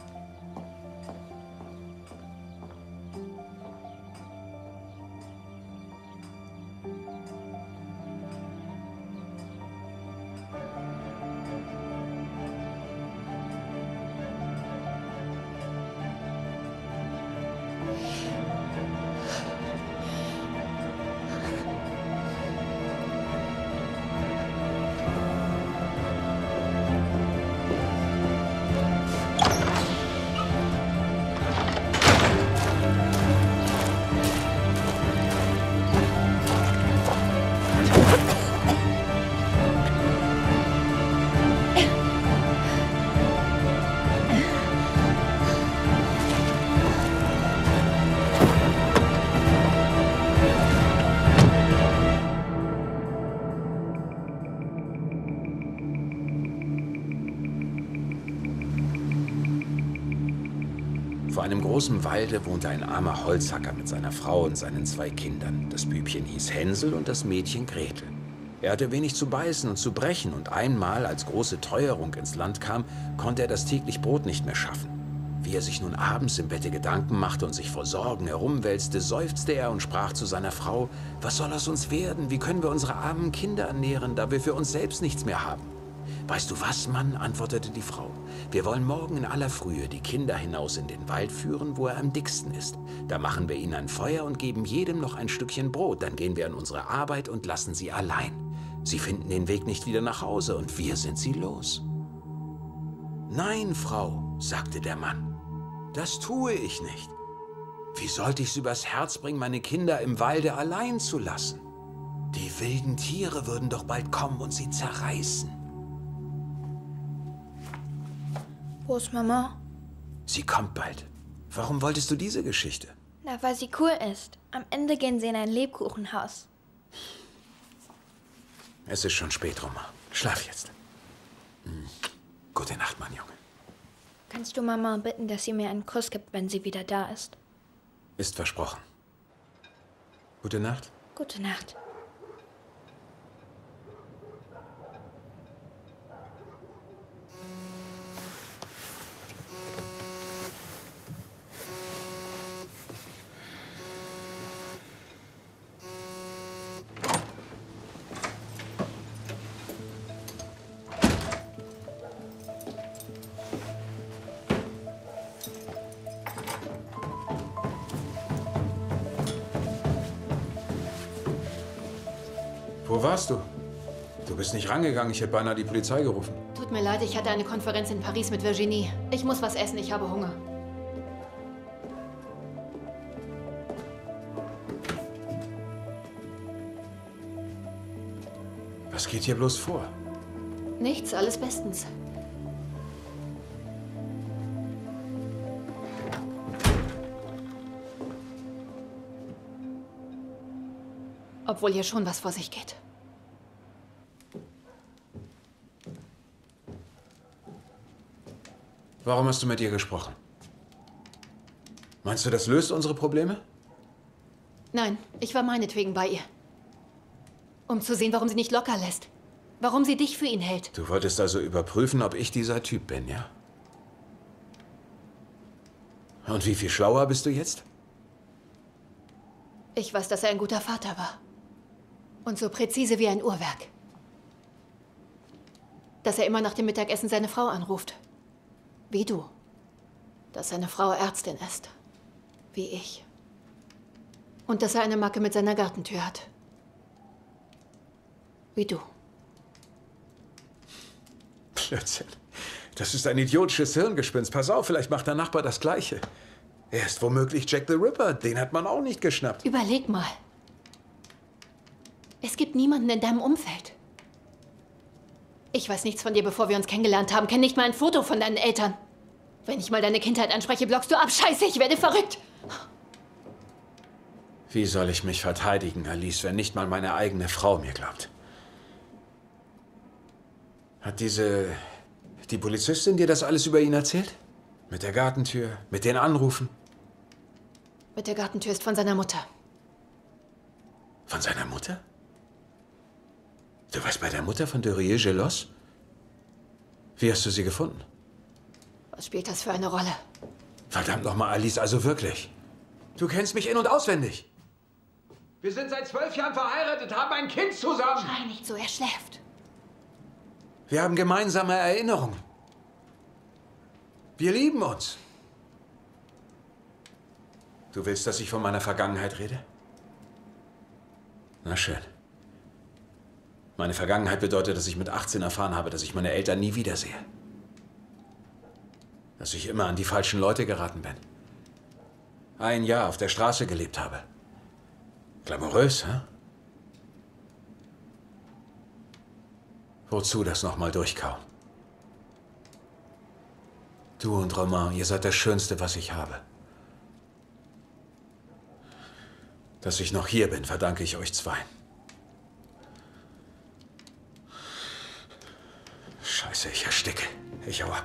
Vor einem großen Walde wohnte ein armer Holzhacker mit seiner Frau und seinen zwei Kindern. Das Bübchen hieß Hänsel und das Mädchen Gretel. Er hatte wenig zu beißen und zu brechen und einmal, als große Teuerung ins Land kam, konnte er das täglich Brot nicht mehr schaffen. Wie er sich nun abends im Bette Gedanken machte und sich vor Sorgen herumwälzte, seufzte er und sprach zu seiner Frau: Was soll aus uns werden? Wie können wir unsere armen Kinder ernähren, da wir für uns selbst nichts mehr haben? Weißt du was, Mann, antwortete die Frau. Wir wollen morgen in aller Frühe die Kinder hinaus in den Wald führen, wo er am dicksten ist. Da machen wir ihnen ein Feuer und geben jedem noch ein Stückchen Brot. Dann gehen wir an unsere Arbeit und lassen sie allein. Sie finden den Weg nicht wieder nach Hause und wir sind sie los. Nein, Frau, sagte der Mann, das tue ich nicht. Wie sollte ich's übers Herz bringen, meine Kinder im Walde allein zu lassen? Die wilden Tiere würden doch bald kommen und sie zerreißen. Wo ist Mama? Sie kommt bald. Warum wolltest du diese Geschichte? Na, weil sie cool ist. Am Ende gehen sie in ein Lebkuchenhaus. Es ist schon spät, Roma. Schlaf jetzt. Hm. Gute Nacht, mein Junge. Kannst du Mama bitten, dass sie mir einen Kuss gibt, wenn sie wieder da ist? Ist versprochen. Gute Nacht. Gute Nacht. Wo warst du? Du bist nicht rangegangen. Ich hätte beinahe die Polizei gerufen. Tut mir leid, ich hatte eine Konferenz in Paris mit Virginie. Ich muss was essen, ich habe Hunger. Was geht hier bloß vor? Nichts, alles bestens. Obwohl hier schon was vor sich geht. Warum hast du mit ihr gesprochen? Meinst du, das löst unsere Probleme? Nein, ich war meinetwegen bei ihr. Um zu sehen, warum sie nicht locker lässt. Warum sie dich für ihn hält. Du wolltest also überprüfen, ob ich dieser Typ bin, ja? Und wie viel schlauer bist du jetzt? Ich weiß, dass er ein guter Vater war. Und so präzise wie ein Uhrwerk. dass er immer nach dem Mittagessen seine Frau anruft. Wie du. Dass seine Frau Ärztin ist. Wie ich. Und dass er eine Macke mit seiner Gartentür hat. Wie du. Blödsinn. Das ist ein idiotisches Hirngespinst. Pass auf, vielleicht macht der Nachbar das Gleiche. Er ist womöglich Jack the Ripper. Den hat man auch nicht geschnappt. Überleg mal. Es gibt niemanden in deinem Umfeld. Ich weiß nichts von dir, bevor wir uns kennengelernt haben. Kenn nicht mal ein Foto von deinen Eltern. Wenn ich mal deine Kindheit anspreche, blockst du ab. Scheiße, ich werde verrückt. Wie soll ich mich verteidigen, Alice, wenn nicht mal meine eigene Frau mir glaubt? Hat diese... die Polizistin dir das alles über ihn erzählt? Mit der Gartentür, mit den Anrufen? Mit der Gartentür ist von seiner Mutter. Von seiner Mutter? Du warst bei der Mutter von Durier-Gelos? Wie hast du sie gefunden? Was spielt das für eine Rolle? Verdammt nochmal, Alice, also wirklich. Du kennst mich in- und auswendig. Wir sind seit zwölf Jahren verheiratet, haben ein Kind zusammen. Schrei nicht so, er schläft. Wir haben gemeinsame Erinnerungen. Wir lieben uns. Du willst, dass ich von meiner Vergangenheit rede? Na schön. Meine Vergangenheit bedeutet, dass ich mit achtzehn erfahren habe, dass ich meine Eltern nie wiedersehe. Dass ich immer an die falschen Leute geraten bin. Ein Jahr auf der Straße gelebt habe. Glamourös, hä? Wozu das nochmal durchkauen? Du und Romain, ihr seid das Schönste, was ich habe. Dass ich noch hier bin, verdanke ich euch zwei. Scheiße, ich ersticke. Ich hau ab.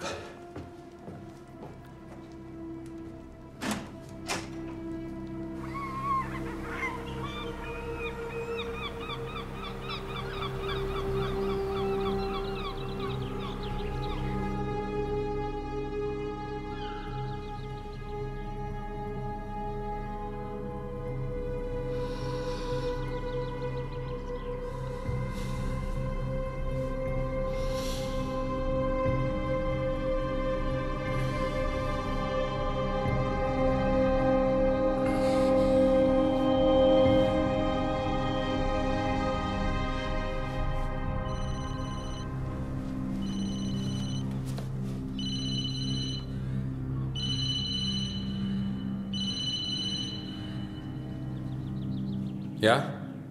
Ja?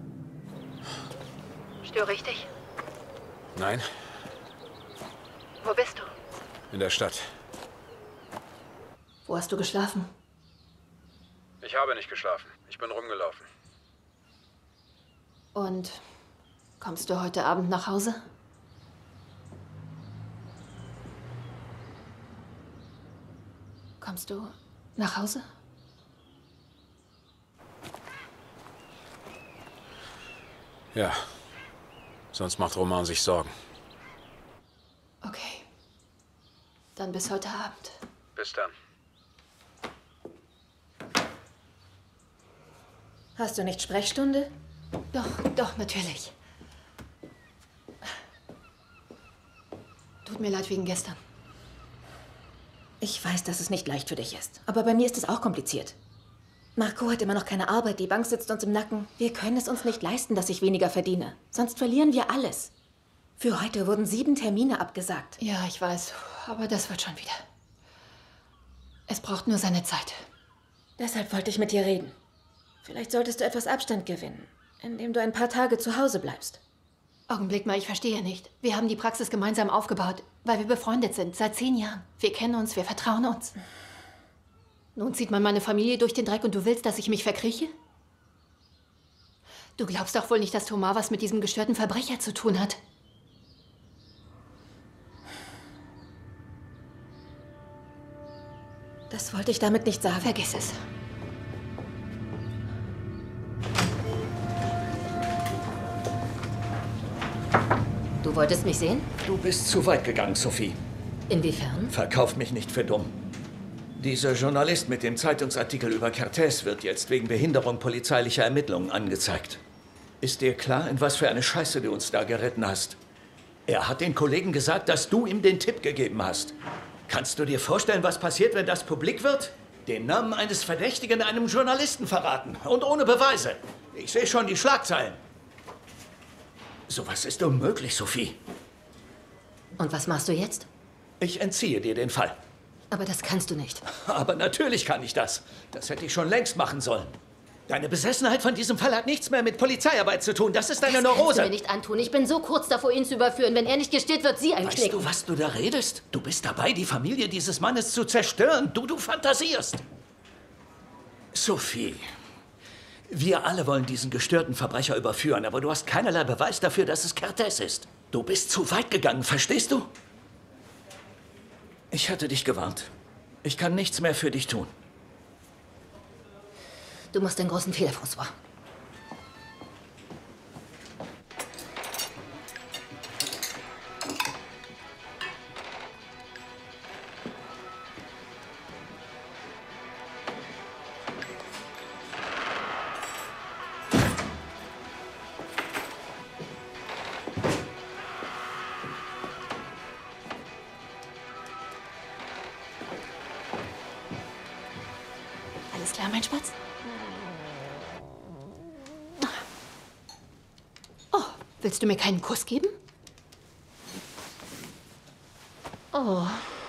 Störe ich dich? Nein, Wo bist du? in der Stadt. Wo hast du geschlafen? Ich habe nicht geschlafen. Ich bin rumgelaufen. Und kommst du heute Abend nach Hause? Kommst du nach Hause? Ja. Sonst macht Romain sich Sorgen. Okay. Dann bis heute Abend. Bis dann. Hast du nicht Sprechstunde? Doch, doch, natürlich. Tut mir leid wegen gestern. Ich weiß, dass es nicht leicht für dich ist. Aber bei mir ist es auch kompliziert. Marco hat immer noch keine Arbeit, die Bank sitzt uns im Nacken. Wir können es uns nicht leisten, dass ich weniger verdiene. Sonst verlieren wir alles. Für heute wurden sieben Termine abgesagt. Ja, ich weiß. Aber das wird schon wieder. Es braucht nur seine Zeit. Deshalb wollte ich mit dir reden. Vielleicht solltest du etwas Abstand gewinnen, indem du ein paar Tage zu Hause bleibst. Augenblick mal, ich verstehe nicht. Wir haben die Praxis gemeinsam aufgebaut, weil wir befreundet sind, seit zehn Jahren. Wir kennen uns, wir vertrauen uns. Nun zieht man meine Familie durch den Dreck und du willst, dass ich mich verkrieche? Du glaubst doch wohl nicht, dass Thomas was mit diesem gestörten Verbrecher zu tun hat. Das wollte ich damit nicht sagen. Vergiss es. Du wolltest mich sehen? Du bist zu weit gegangen, Sophie. Inwiefern? Verkauf mich nicht für dumm. Dieser Journalist mit dem Zeitungsartikel über Kertész wird jetzt wegen Behinderung polizeilicher Ermittlungen angezeigt. Ist dir klar, in was für eine Scheiße du uns da geritten hast? Er hat den Kollegen gesagt, dass du ihm den Tipp gegeben hast. Kannst du dir vorstellen, was passiert, wenn das publik wird? Den Namen eines Verdächtigen einem Journalisten verraten. Und ohne Beweise. Ich sehe schon die Schlagzeilen. Sowas ist unmöglich, Sophie. Und was machst du jetzt? Ich entziehe dir den Fall. Aber das kannst du nicht. Aber natürlich kann ich das. Das hätte ich schon längst machen sollen. Deine Besessenheit von diesem Fall hat nichts mehr mit Polizeiarbeit zu tun. Das ist eine das Neurose. Das kannst du mir nicht antun. Ich bin so kurz davor, ihn zu überführen. Wenn er nicht gesteht, wird sie einknicken. Weißt du, was du da redest? Du bist dabei, die Familie dieses Mannes zu zerstören. Du, du fantasierst. Sophie, wir alle wollen diesen gestörten Verbrecher überführen, aber du hast keinerlei Beweis dafür, dass es Kertész ist. Du bist zu weit gegangen, verstehst du? Ich hatte dich gewarnt. Ich kann nichts mehr für dich tun. Du machst einen großen Fehler, François. Alles klar, mein Spatz? Oh, willst du mir keinen Kuss geben? Oh.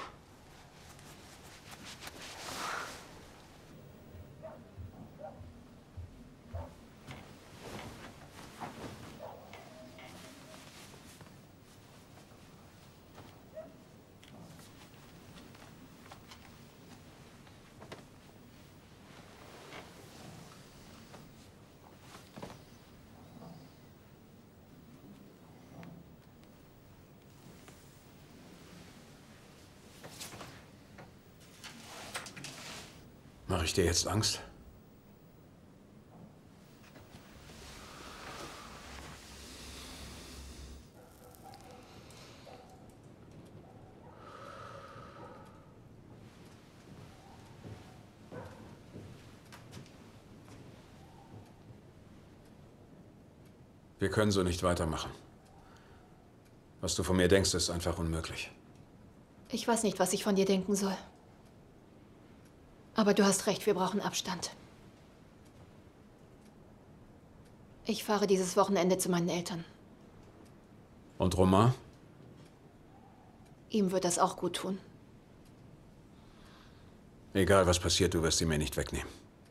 Mache ich dir jetzt Angst? Wir können so nicht weitermachen. Was du von mir denkst, ist einfach unmöglich. Ich weiß nicht, was ich von dir denken soll. Aber du hast recht, wir brauchen Abstand. Ich fahre dieses Wochenende zu meinen Eltern. Und Romain? Ihm wird das auch gut tun. Egal, was passiert, du wirst ihn mir nicht wegnehmen.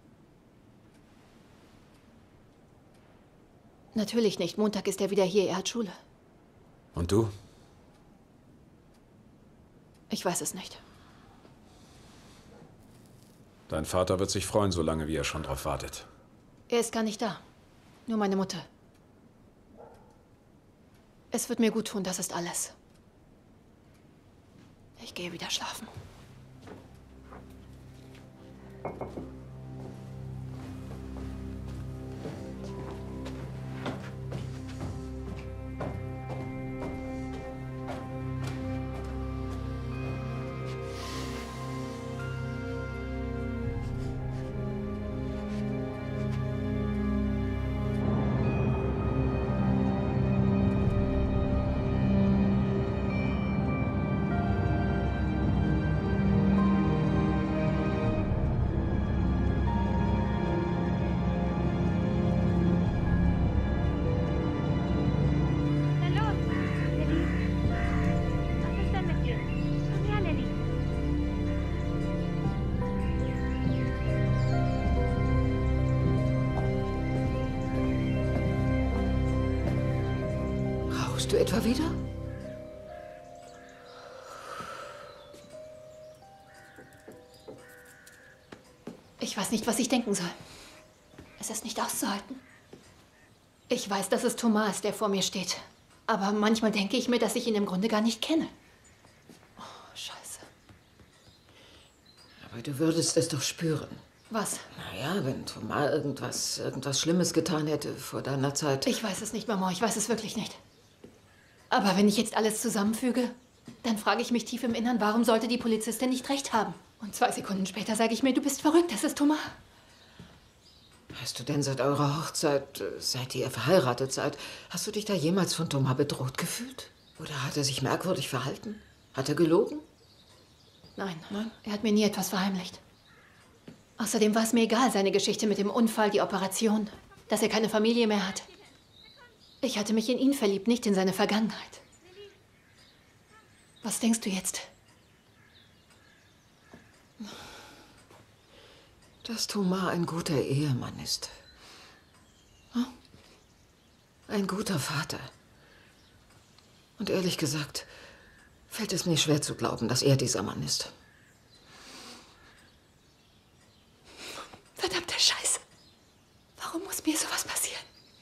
Natürlich nicht. Montag ist er wieder hier. Er hat Schule. Und du? Ich weiß es nicht. Dein Vater wird sich freuen, solange wie er schon drauf wartet. Er ist gar nicht da. Nur meine Mutter. Es wird mir gut tun, das ist alles. Ich gehe wieder schlafen. Rauchst du etwa wieder? Ich weiß nicht, was ich denken soll. Es ist nicht auszuhalten. Ich weiß, dass es Thomas ist, der vor mir steht. Aber manchmal denke ich mir, dass ich ihn im Grunde gar nicht kenne. Oh, Scheiße. Aber du würdest es doch spüren. Was? Naja, wenn Thomas irgendwas, irgendwas Schlimmes getan hätte vor deiner Zeit. Ich weiß es nicht, Maman. Ich weiß es wirklich nicht. Aber wenn ich jetzt alles zusammenfüge, dann frage ich mich tief im Innern, warum sollte die Polizistin nicht recht haben? Und zwei Sekunden später sage ich mir, du bist verrückt, das ist Thomas. Hast du denn seit eurer Hochzeit, seit ihr verheiratet seid, hast du dich da jemals von Thomas bedroht gefühlt? Oder hat er sich merkwürdig verhalten? Hat er gelogen? Nein, Nein, er hat mir nie etwas verheimlicht. Außerdem war es mir egal, seine Geschichte mit dem Unfall, die Operation, dass er keine Familie mehr hat. Ich hatte mich in ihn verliebt, nicht in seine Vergangenheit. Was denkst du jetzt? Dass Thomas ein guter Ehemann ist. Hm? Ein guter Vater. Und ehrlich gesagt, fällt es mir schwer zu glauben, dass er dieser Mann ist. Verdammte Scheiße. Warum muss mir sowas passieren?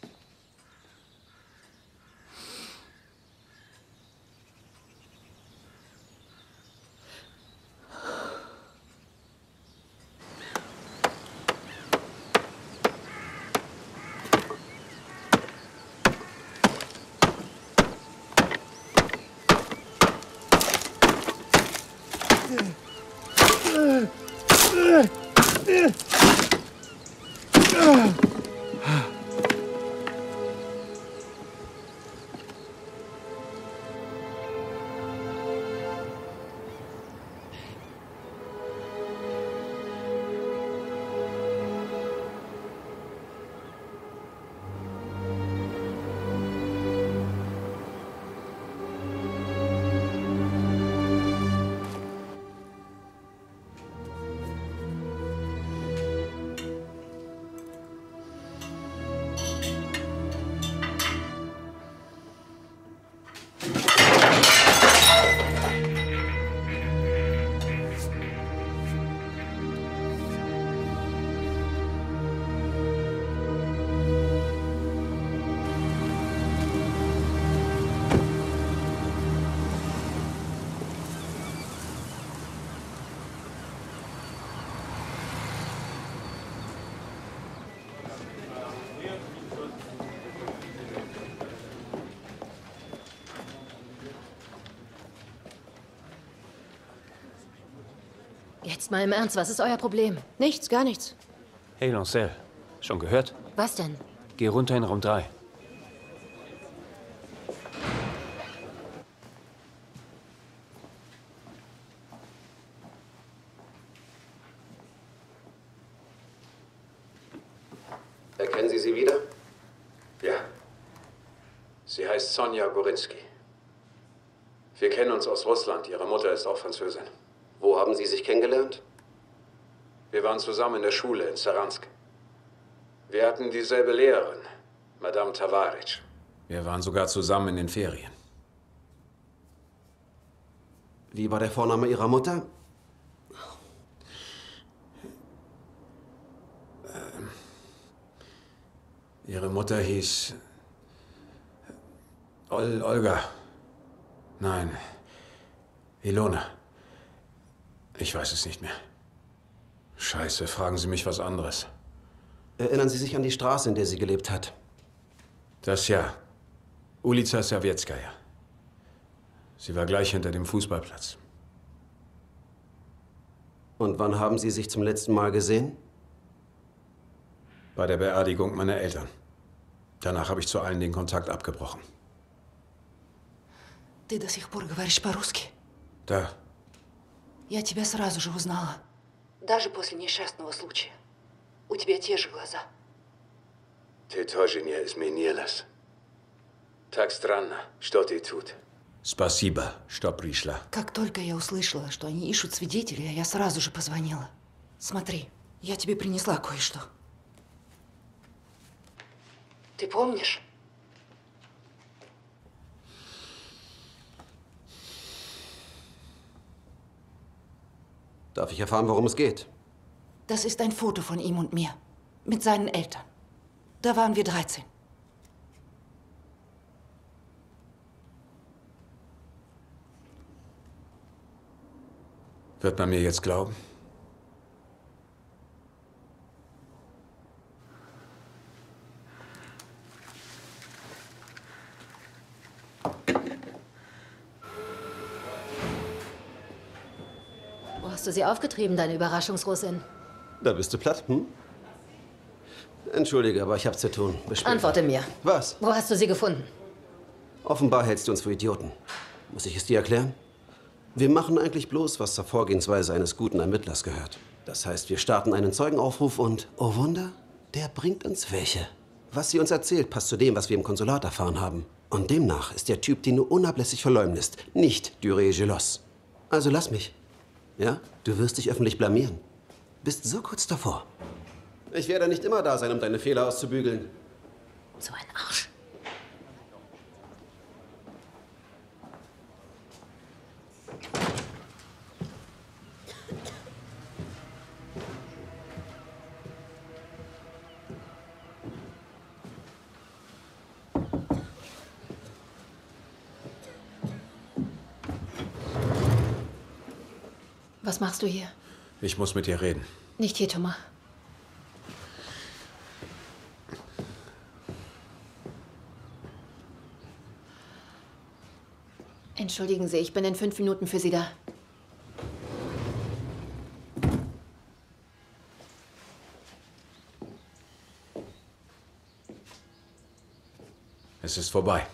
Jetzt mal im Ernst, was ist euer Problem? Nichts, gar nichts. Hey, Lancel. Schon gehört? Was denn? Geh runter in Raum drei. Erkennen Sie sie wieder? Ja. Sie heißt Sonja Gorinski. Wir kennen uns aus Russland. Ihre Mutter ist auch Französin. Wo haben Sie sich kennengelernt? Wir waren zusammen in der Schule in Saransk. Wir hatten dieselbe Lehrerin, Madame Tavaric. Wir waren sogar zusammen in den Ferien. Wie war der Vorname Ihrer Mutter? Ähm, ihre Mutter hieß Ol Olga. Nein, Ilona. Ich weiß es nicht mehr. Scheiße, fragen Sie mich was anderes. Erinnern Sie sich an die Straße, in der sie gelebt hat? Das ja. Ulica Sowietskaja. Sie war gleich hinter dem Fußballplatz. Und wann haben Sie sich zum letzten Mal gesehen? Bei der Beerdigung meiner Eltern. Danach habe ich zu allen den Kontakt abgebrochen. Ты до сих пор говоришь по-русски? Da. Я тебя сразу же узнала. Даже после несчастного случая. У тебя те же глаза. Ты тоже не изменилась. Так странно, что ты тут. Спасибо, что пришла. Как только я услышала, что они ищут свидетелей, я сразу же позвонила. Смотри, я тебе принесла кое-что. Ты помнишь? Darf ich erfahren, worum es geht? Das ist ein Foto von ihm und mir. Mit seinen Eltern. Da waren wir dreizehn. Wird man mir jetzt glauben? Wo hast du sie aufgetrieben, deine Überraschungsrussin? Da bist du platt, hm? Entschuldige, aber ich habe zu tun. Bis später. Antworte mir. Was? Wo hast du sie gefunden? Offenbar hältst du uns für Idioten. Muss ich es dir erklären? Wir machen eigentlich bloß, was zur Vorgehensweise eines guten Ermittlers gehört. Das heißt, wir starten einen Zeugenaufruf und, oh Wunder, der bringt uns welche. Was sie uns erzählt, passt zu dem, was wir im Konsulat erfahren haben. Und demnach ist der Typ, den du unablässig verleumdest, nicht Duret-Gelosse. Also lass mich. Ja? Du wirst dich öffentlich blamieren. Bist so kurz davor. Ich werde nicht immer da sein, um deine Fehler auszubügeln. So ein Arsch. Was machst du hier? Ich muss mit dir reden. Nicht hier, Thomas. Entschuldigen Sie, ich bin in fünf Minuten für Sie da. Es ist vorbei.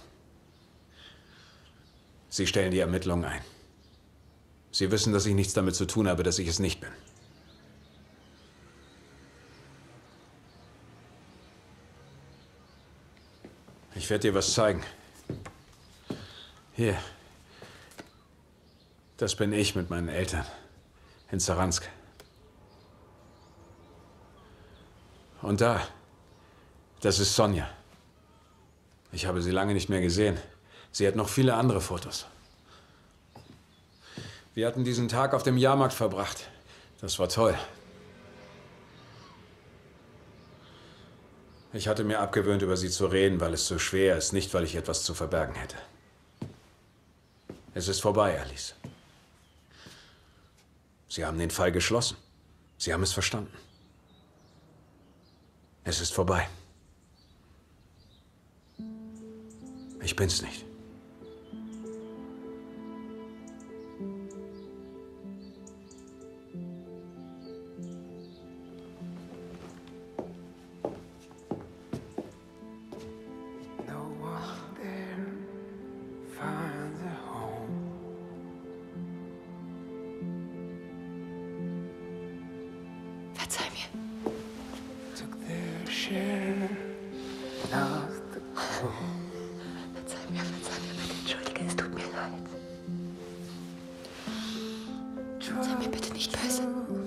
Sie stellen die Ermittlungen ein. Sie wissen, dass ich nichts damit zu tun habe, dass ich es nicht bin. Ich werde dir was zeigen. Hier. Das bin ich mit meinen Eltern in Saransk. Und da, das ist Sonja. Ich habe sie lange nicht mehr gesehen. Sie hat noch viele andere Fotos. Wir hatten diesen Tag auf dem Jahrmarkt verbracht. Das war toll. Ich hatte mir abgewöhnt, über sie zu reden, weil es so schwer ist, nicht weil ich etwas zu verbergen hätte. Es ist vorbei, Alice. Sie haben den Fall geschlossen. Sie haben es verstanden. Es ist vorbei. Ich bin's nicht. Verzeih mir. Verzeih mir, verzeih mir bitte. Entschuldige, es tut mir leid. Sei mir bitte nicht böse.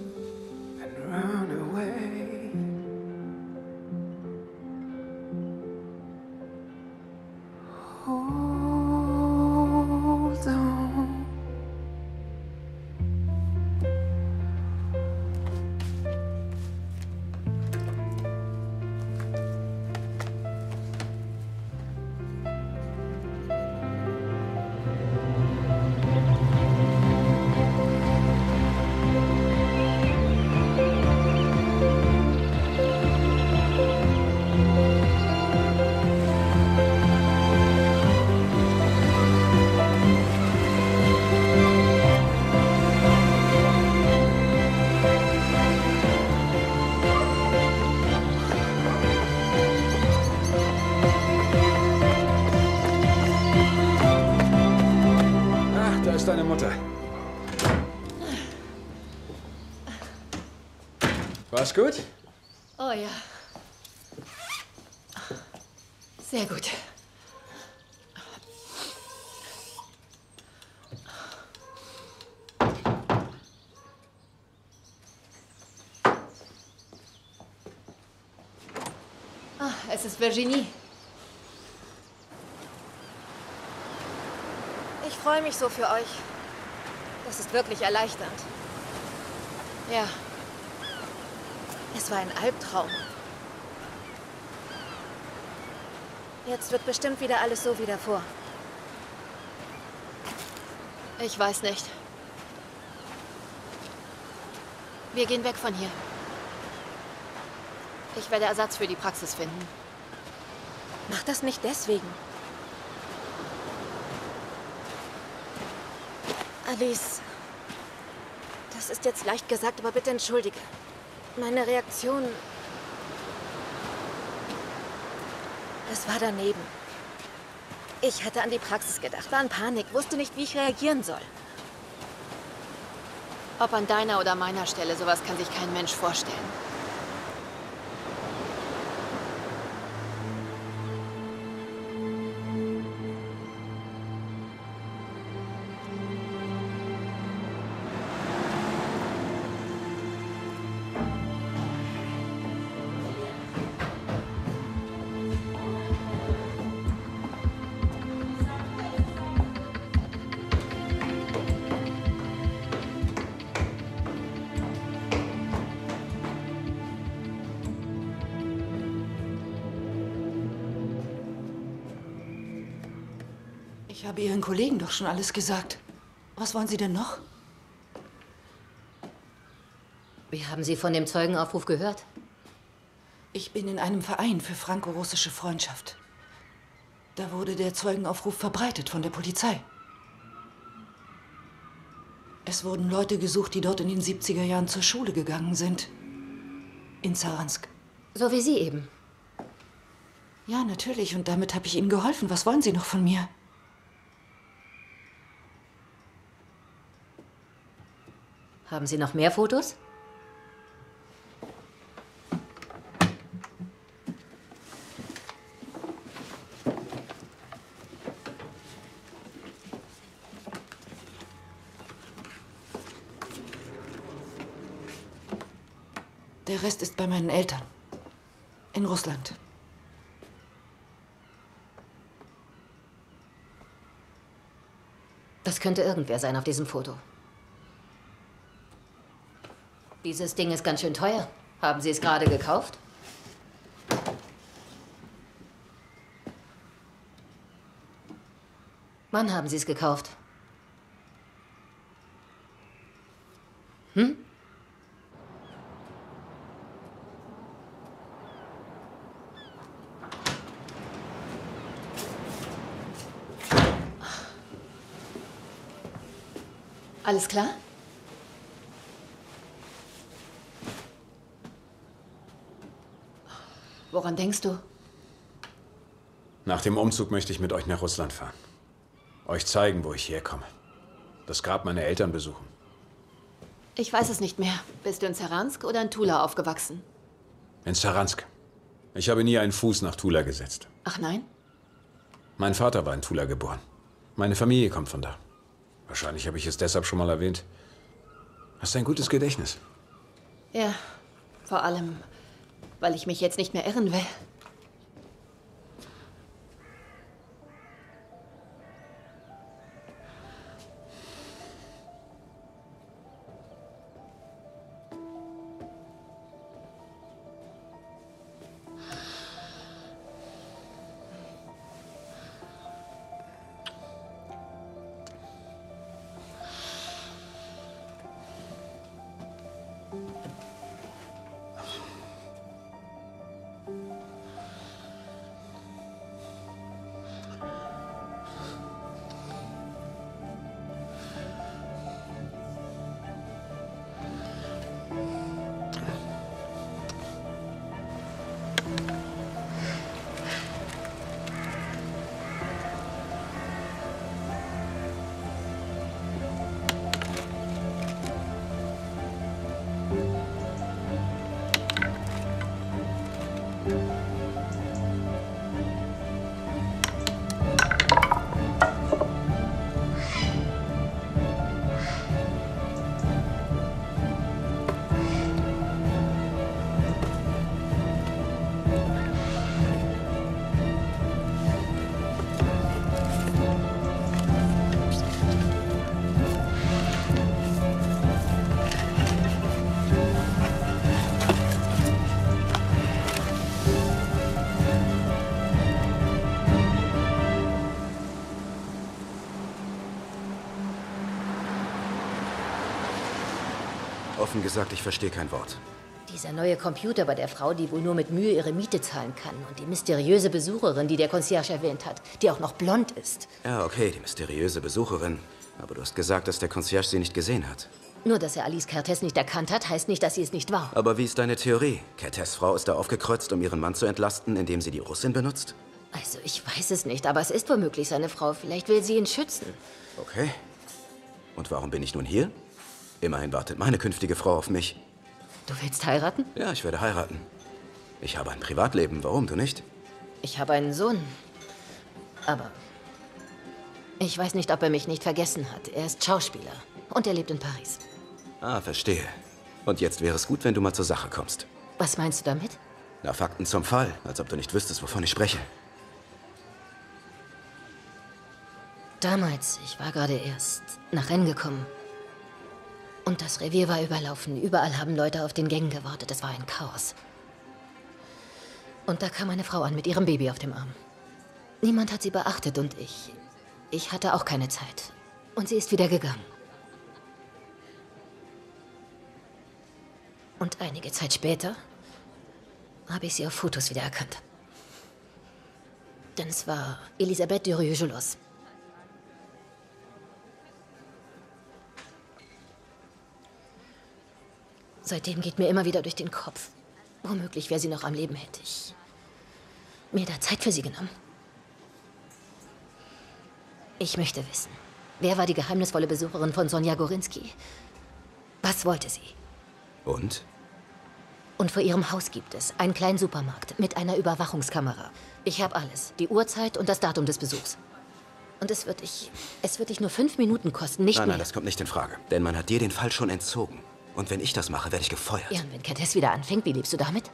Deine Mutter. War's gut? Oh ja. Sehr gut. Ah, es ist Virginie. Ich freue mich so für euch. Das ist wirklich erleichternd. Ja. Es war ein Albtraum. Jetzt wird bestimmt wieder alles so wie davor. Ich weiß nicht. Wir gehen weg von hier. Ich werde Ersatz für die Praxis finden. Mach das nicht deswegen. Alice, das ist jetzt leicht gesagt, aber bitte entschuldige. Meine Reaktion... Es war daneben. Ich hatte an die Praxis gedacht, war in Panik, wusste nicht, wie ich reagieren soll. Ob an deiner oder meiner Stelle, sowas kann sich kein Mensch vorstellen. Ich habe Ihren Kollegen doch schon alles gesagt. Was wollen Sie denn noch? Wie haben Sie von dem Zeugenaufruf gehört? Ich bin in einem Verein für franco-russische Freundschaft. Da wurde der Zeugenaufruf verbreitet von der Polizei. Es wurden Leute gesucht, die dort in den siebziger Jahren zur Schule gegangen sind. In Saransk. So wie Sie eben. Ja, natürlich. Und damit habe ich Ihnen geholfen. Was wollen Sie noch von mir? Haben Sie noch mehr Fotos? Der Rest ist bei meinen Eltern. In Russland. Das könnte irgendwer sein auf diesem Foto. Dieses Ding ist ganz schön teuer. Haben Sie es gerade gekauft? Wann haben Sie es gekauft? Hm? Alles klar? Woran denkst du? Nach dem Umzug möchte ich mit euch nach Russland fahren. Euch zeigen, wo ich herkomme. Das Grab meiner Eltern besuchen. Ich weiß es nicht mehr. Bist du in Saransk oder in Tula aufgewachsen? In Saransk. Ich habe nie einen Fuß nach Tula gesetzt. Ach nein? Mein Vater war in Tula geboren. Meine Familie kommt von da. Wahrscheinlich habe ich es deshalb schon mal erwähnt. Hast ein gutes Gedächtnis. Ja, vor allem, weil ich mich jetzt nicht mehr irren will. Offen gesagt, ich verstehe kein Wort. Dieser neue Computer bei der Frau, die wohl nur mit Mühe ihre Miete zahlen kann. Und die mysteriöse Besucherin, die der Concierge erwähnt hat, die auch noch blond ist. Ja, okay, die mysteriöse Besucherin. Aber du hast gesagt, dass der Concierge sie nicht gesehen hat. Nur, dass er Alice Kertész nicht erkannt hat, heißt nicht, dass sie es nicht war. Aber wie ist deine Theorie? Kertész' Frau ist da aufgekreuzt, um ihren Mann zu entlasten, indem sie die Russin benutzt? Also, ich weiß es nicht, aber es ist womöglich seine Frau. Vielleicht will sie ihn schützen. Okay. Und warum bin ich nun hier? Immerhin wartet meine künftige Frau auf mich. Du willst heiraten? Ja, ich werde heiraten. Ich habe ein Privatleben. Warum, du nicht? Ich habe einen Sohn. Aber ich weiß nicht, ob er mich nicht vergessen hat. Er ist Schauspieler und er lebt in Paris. Ah, verstehe. Und jetzt wäre es gut, wenn du mal zur Sache kommst. Was meinst du damit? Na, Fakten zum Fall, als ob du nicht wüsstest, wovon ich spreche. Damals, ich war gerade erst nach Rennes gekommen. Und das Revier war überlaufen. Überall haben Leute auf den Gängen gewartet. Es war ein Chaos. Und da kam eine Frau an mit ihrem Baby auf dem Arm. Niemand hat sie beachtet und ich... Ich hatte auch keine Zeit. Und sie ist wieder gegangen. Und einige Zeit später habe ich sie auf Fotos wiedererkannt. Denn es war Elisabeth Durieux-Jolos. Seitdem geht mir immer wieder durch den Kopf. Womöglich wäre sie noch am Leben, hätte ich mir da Zeit für sie genommen. Ich möchte wissen, wer war die geheimnisvolle Besucherin von Sonja Gorinski? Was wollte sie? Und? Und vor ihrem Haus gibt es einen kleinen Supermarkt mit einer Überwachungskamera. Ich habe alles, die Uhrzeit und das Datum des Besuchs. Und es wird dich, es wird dich nur fünf Minuten kosten, nicht Nein, mehr. nein, das kommt nicht in Frage. Denn man hat dir den Fall schon entzogen. Und wenn ich das mache, werde ich gefeuert. Ja, und wenn Kertész wieder anfängt, wie lebst du damit?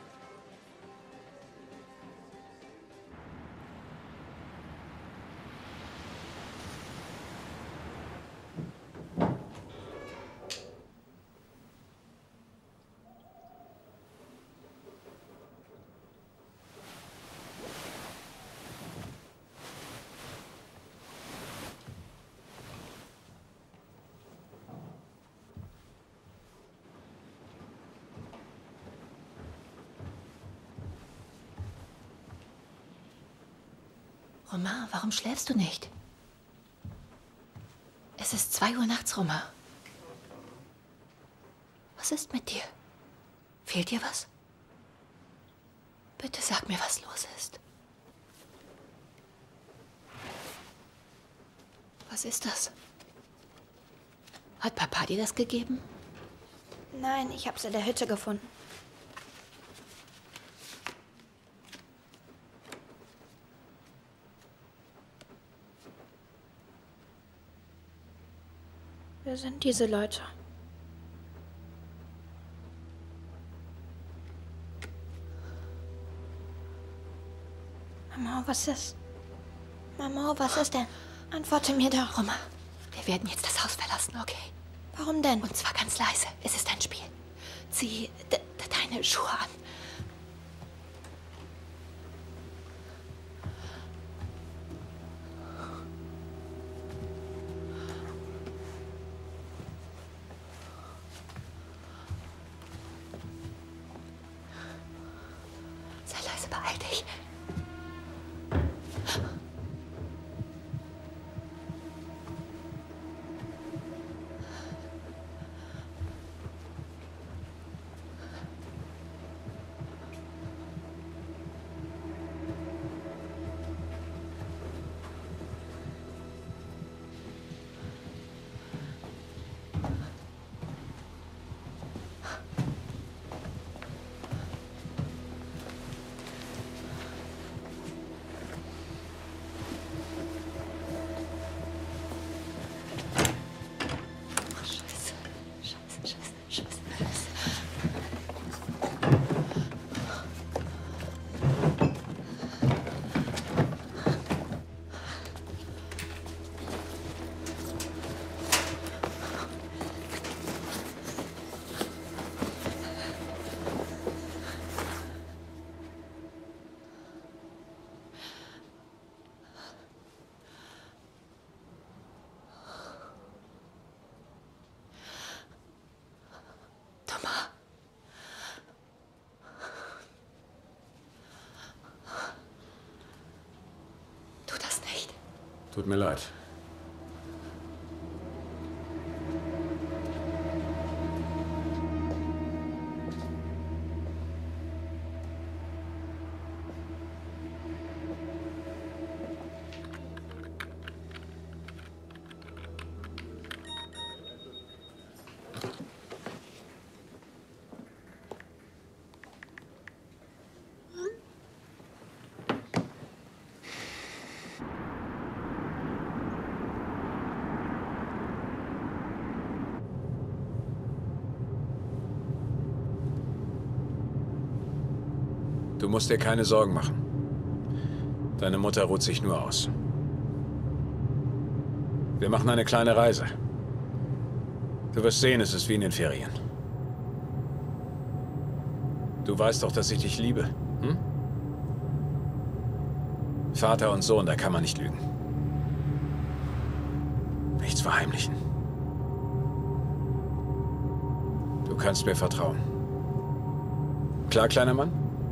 Romain, warum schläfst du nicht? Es ist zwei Uhr nachts, Romain. Was ist mit dir? Fehlt dir was? Bitte sag mir, was los ist. Was ist das? Hat Papa dir das gegeben? Nein, ich habe es in der Hütte gefunden. Wer sind diese Leute? Mama, was ist? Mama, was ist denn? Antworte mir doch. Romain, wir werden jetzt das Haus verlassen, okay? Warum denn? Und zwar ganz leise. Es ist ein Spiel. Zieh de de deine Schuhe an. Sei leise, beeil dich. Tut mir leid. Du musst dir keine Sorgen machen. Deine Mutter ruht sich nur aus. Wir machen eine kleine Reise. Du wirst sehen, es ist wie in den Ferien. Du weißt doch, dass ich dich liebe, hm? Vater und Sohn, da kann man nicht lügen. Nichts verheimlichen. Du kannst mir vertrauen. Klar, kleiner Mann?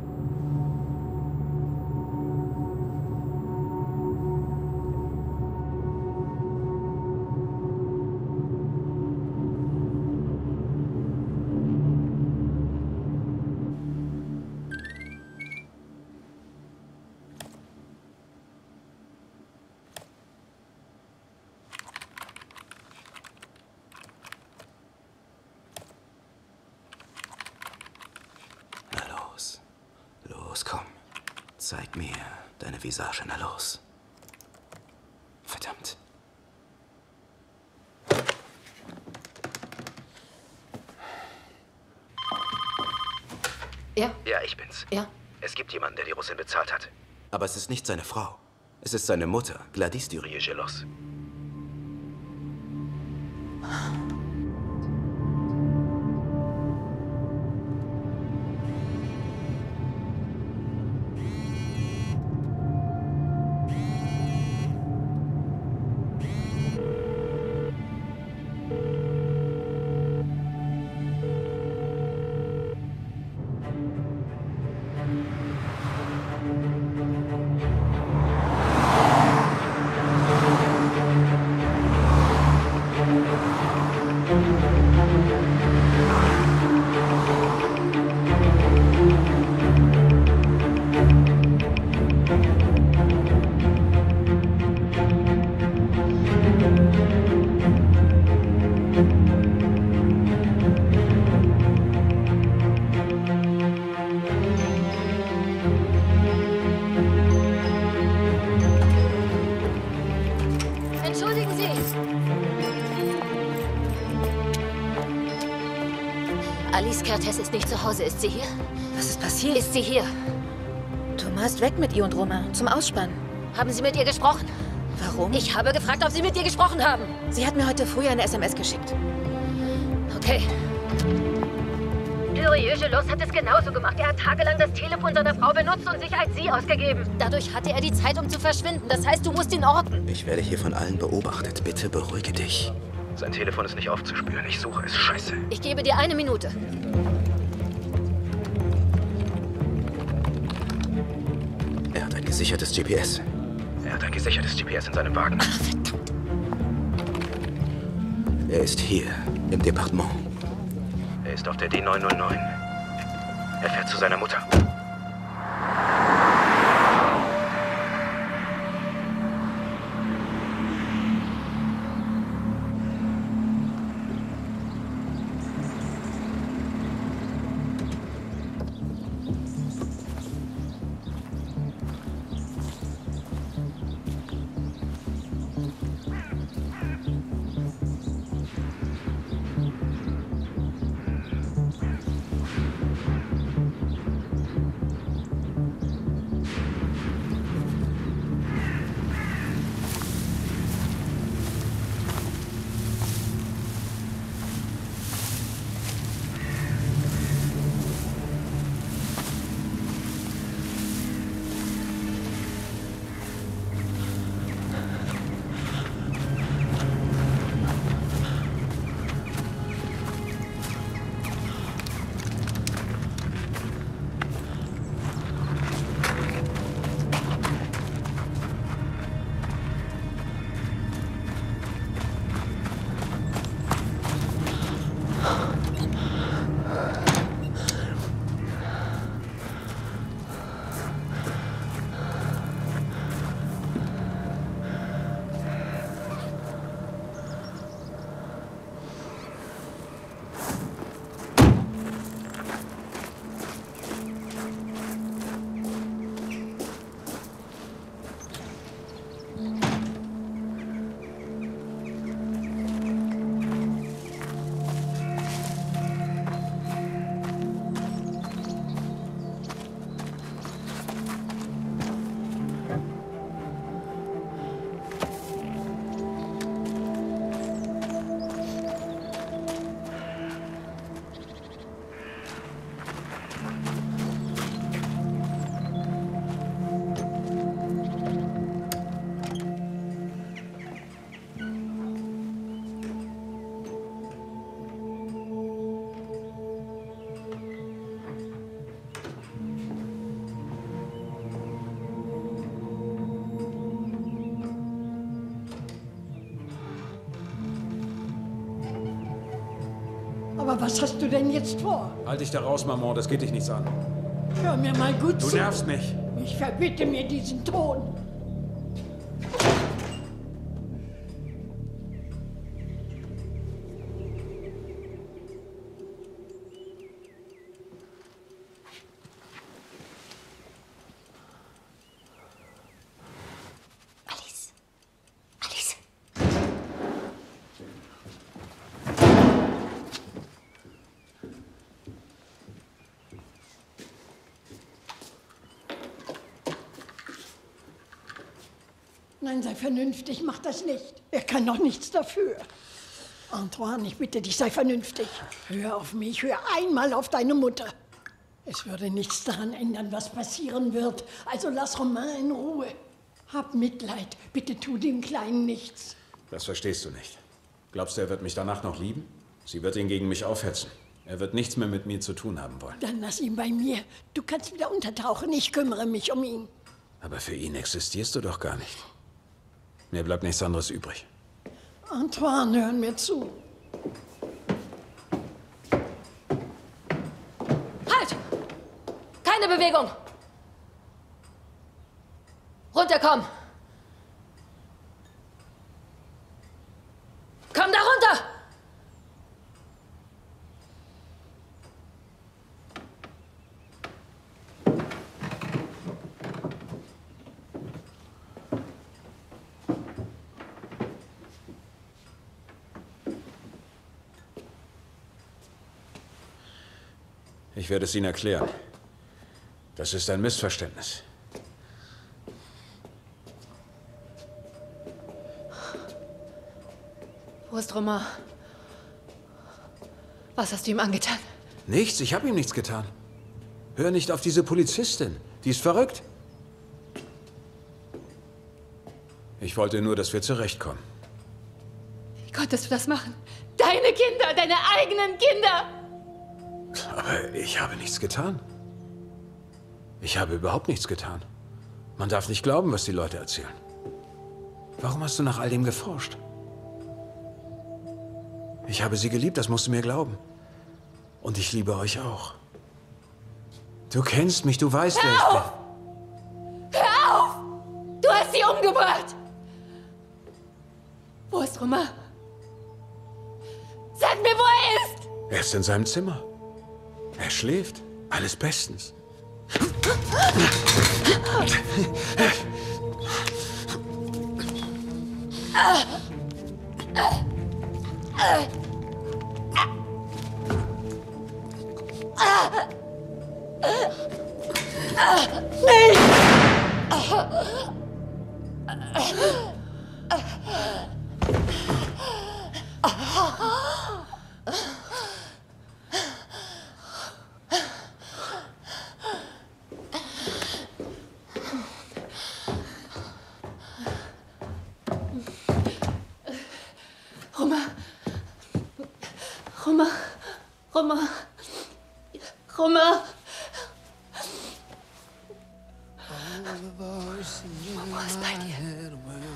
Zeig mir deine Visage, na los. Verdammt. Ja? Ja, ich bin's. Ja? Es gibt jemanden, der die Russin bezahlt hat. Aber es ist nicht seine Frau. Es ist seine Mutter, Gladys Durier-Gelos. Alice Kertész ist nicht zu Hause. Ist sie hier? Was ist passiert? Ist sie hier? Thomas ist weg mit ihr und Romain. Zum Ausspannen. Haben Sie mit ihr gesprochen? Warum? Ich habe gefragt, ob Sie mit ihr gesprochen haben. Sie hat mir heute früh eine S M S geschickt. Okay. Durier-Gelos hat es genauso gemacht. Er hat tagelang das Telefon seiner Frau benutzt und sich als sie ausgegeben. Dadurch hatte er die Zeit, um zu verschwinden. Das heißt, du musst ihn orten. Ich werde hier von allen beobachtet. Bitte beruhige dich. Sein Telefon ist nicht aufzuspüren. Ich suche es. Scheiße. Ich gebe dir eine Minute. Er hat ein gesichertes G P S. Er hat ein gesichertes G P S in seinem Wagen. Ach, verdammt. Er ist hier, im Departement. Er ist auf der D neun null neun. Er fährt zu seiner Mutter. Aber was hast du denn jetzt vor? Halt dich da raus, Maman, das geht dich nichts an. Hör mir mal gut Du zu. nervst mich. Ich verbitte mir diesen Ton. Alice. Alice. Nein, sei vernünftig, mach das nicht. Er kann doch nichts dafür. Antoine, ich bitte dich, sei vernünftig. Hör auf mich, hör einmal auf deine Mutter. Es würde nichts daran ändern, was passieren wird. Also lass Romain in Ruhe. Hab Mitleid, bitte tu dem Kleinen nichts. Das verstehst du nicht. Glaubst du, er wird mich danach noch lieben? Sie wird ihn gegen mich aufhetzen. Er wird nichts mehr mit mir zu tun haben wollen. Dann lass ihn bei mir. Du kannst wieder untertauchen, ich kümmere mich um ihn. Aber für ihn existierst du doch gar nicht. Mir bleibt nichts anderes übrig. Antoine, hör mir zu. Halt! Keine Bewegung! Runterkommen! Komm da runter! Ich werde es Ihnen erklären. Das ist ein Missverständnis. Wo ist Romain? Was hast du ihm angetan? Nichts, ich habe ihm nichts getan. Hör nicht auf diese Polizistin. Die ist verrückt. Ich wollte nur, dass wir zurechtkommen. Wie konntest du das machen? Deine Kinder, deine eigenen Kinder! Aber ich habe nichts getan. Ich habe überhaupt nichts getan. Man darf nicht glauben, was die Leute erzählen. Warum hast du nach all dem geforscht? Ich habe sie geliebt, das musst du mir glauben. Und ich liebe euch auch. Du kennst mich, du weißt, wer ich bin. Hör auf! Du hast sie umgebracht! Wo ist Romain? Sag mir, wo er ist! Er ist in seinem Zimmer. Er schläft. Alles bestens. Nicht! Romain. Romain. Romain. Romain. Mama ist bei dir.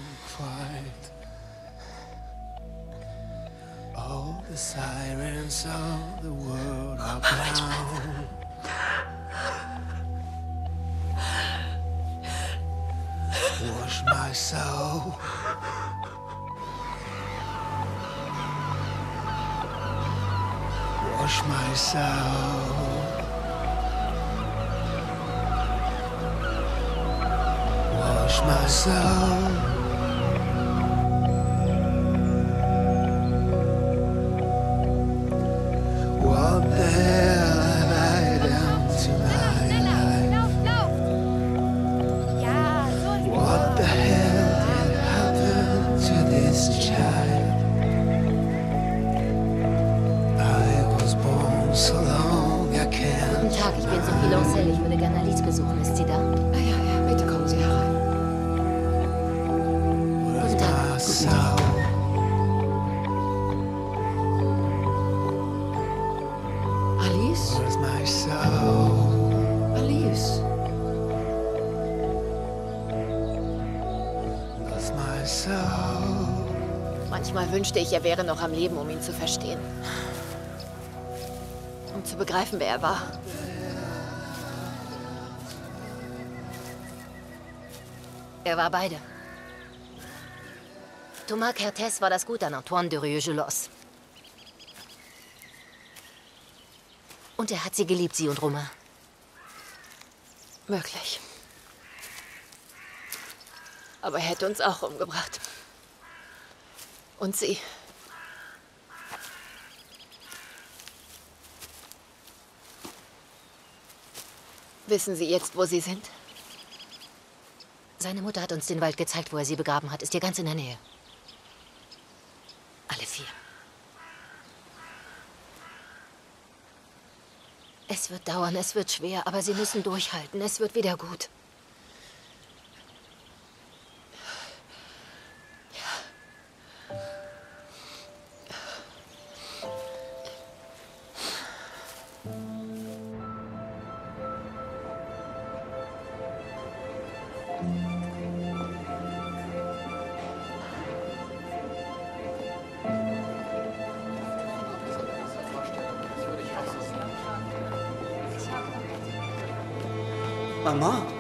All the sirens of the world are blown. Wash my soul. Wash my soul. Wash my soul. What the hell have I done to my life? What the hell did happen to this child? I was born so long I can't. Guten Tag, ich bin Sophie Lancel. Ich würde gerne Alice besuchen. Ist sie da? Ja, ja, bitte kommen Sie herein. Where's my soul? Alice? Where's my soul? Alice? Where's my soul? Manchmal wünschte ich, er wäre noch am Leben, um ihn zu verstehen. um zu begreifen, wer er war. Er war beide. Thomas Kertész war das Gut an Antoine de Rieux-Gelosse. Und er hat sie geliebt, sie und Romain. Möglich. Aber er hätte uns auch umgebracht. Und sie. Wissen Sie jetzt, wo sie sind? Seine Mutter hat uns den Wald gezeigt, wo er sie begraben hat. Ist hier ganz in der Nähe. Alle vier. Es wird dauern, es wird schwer, aber Sie müssen durchhalten. Es wird wieder gut. Mama?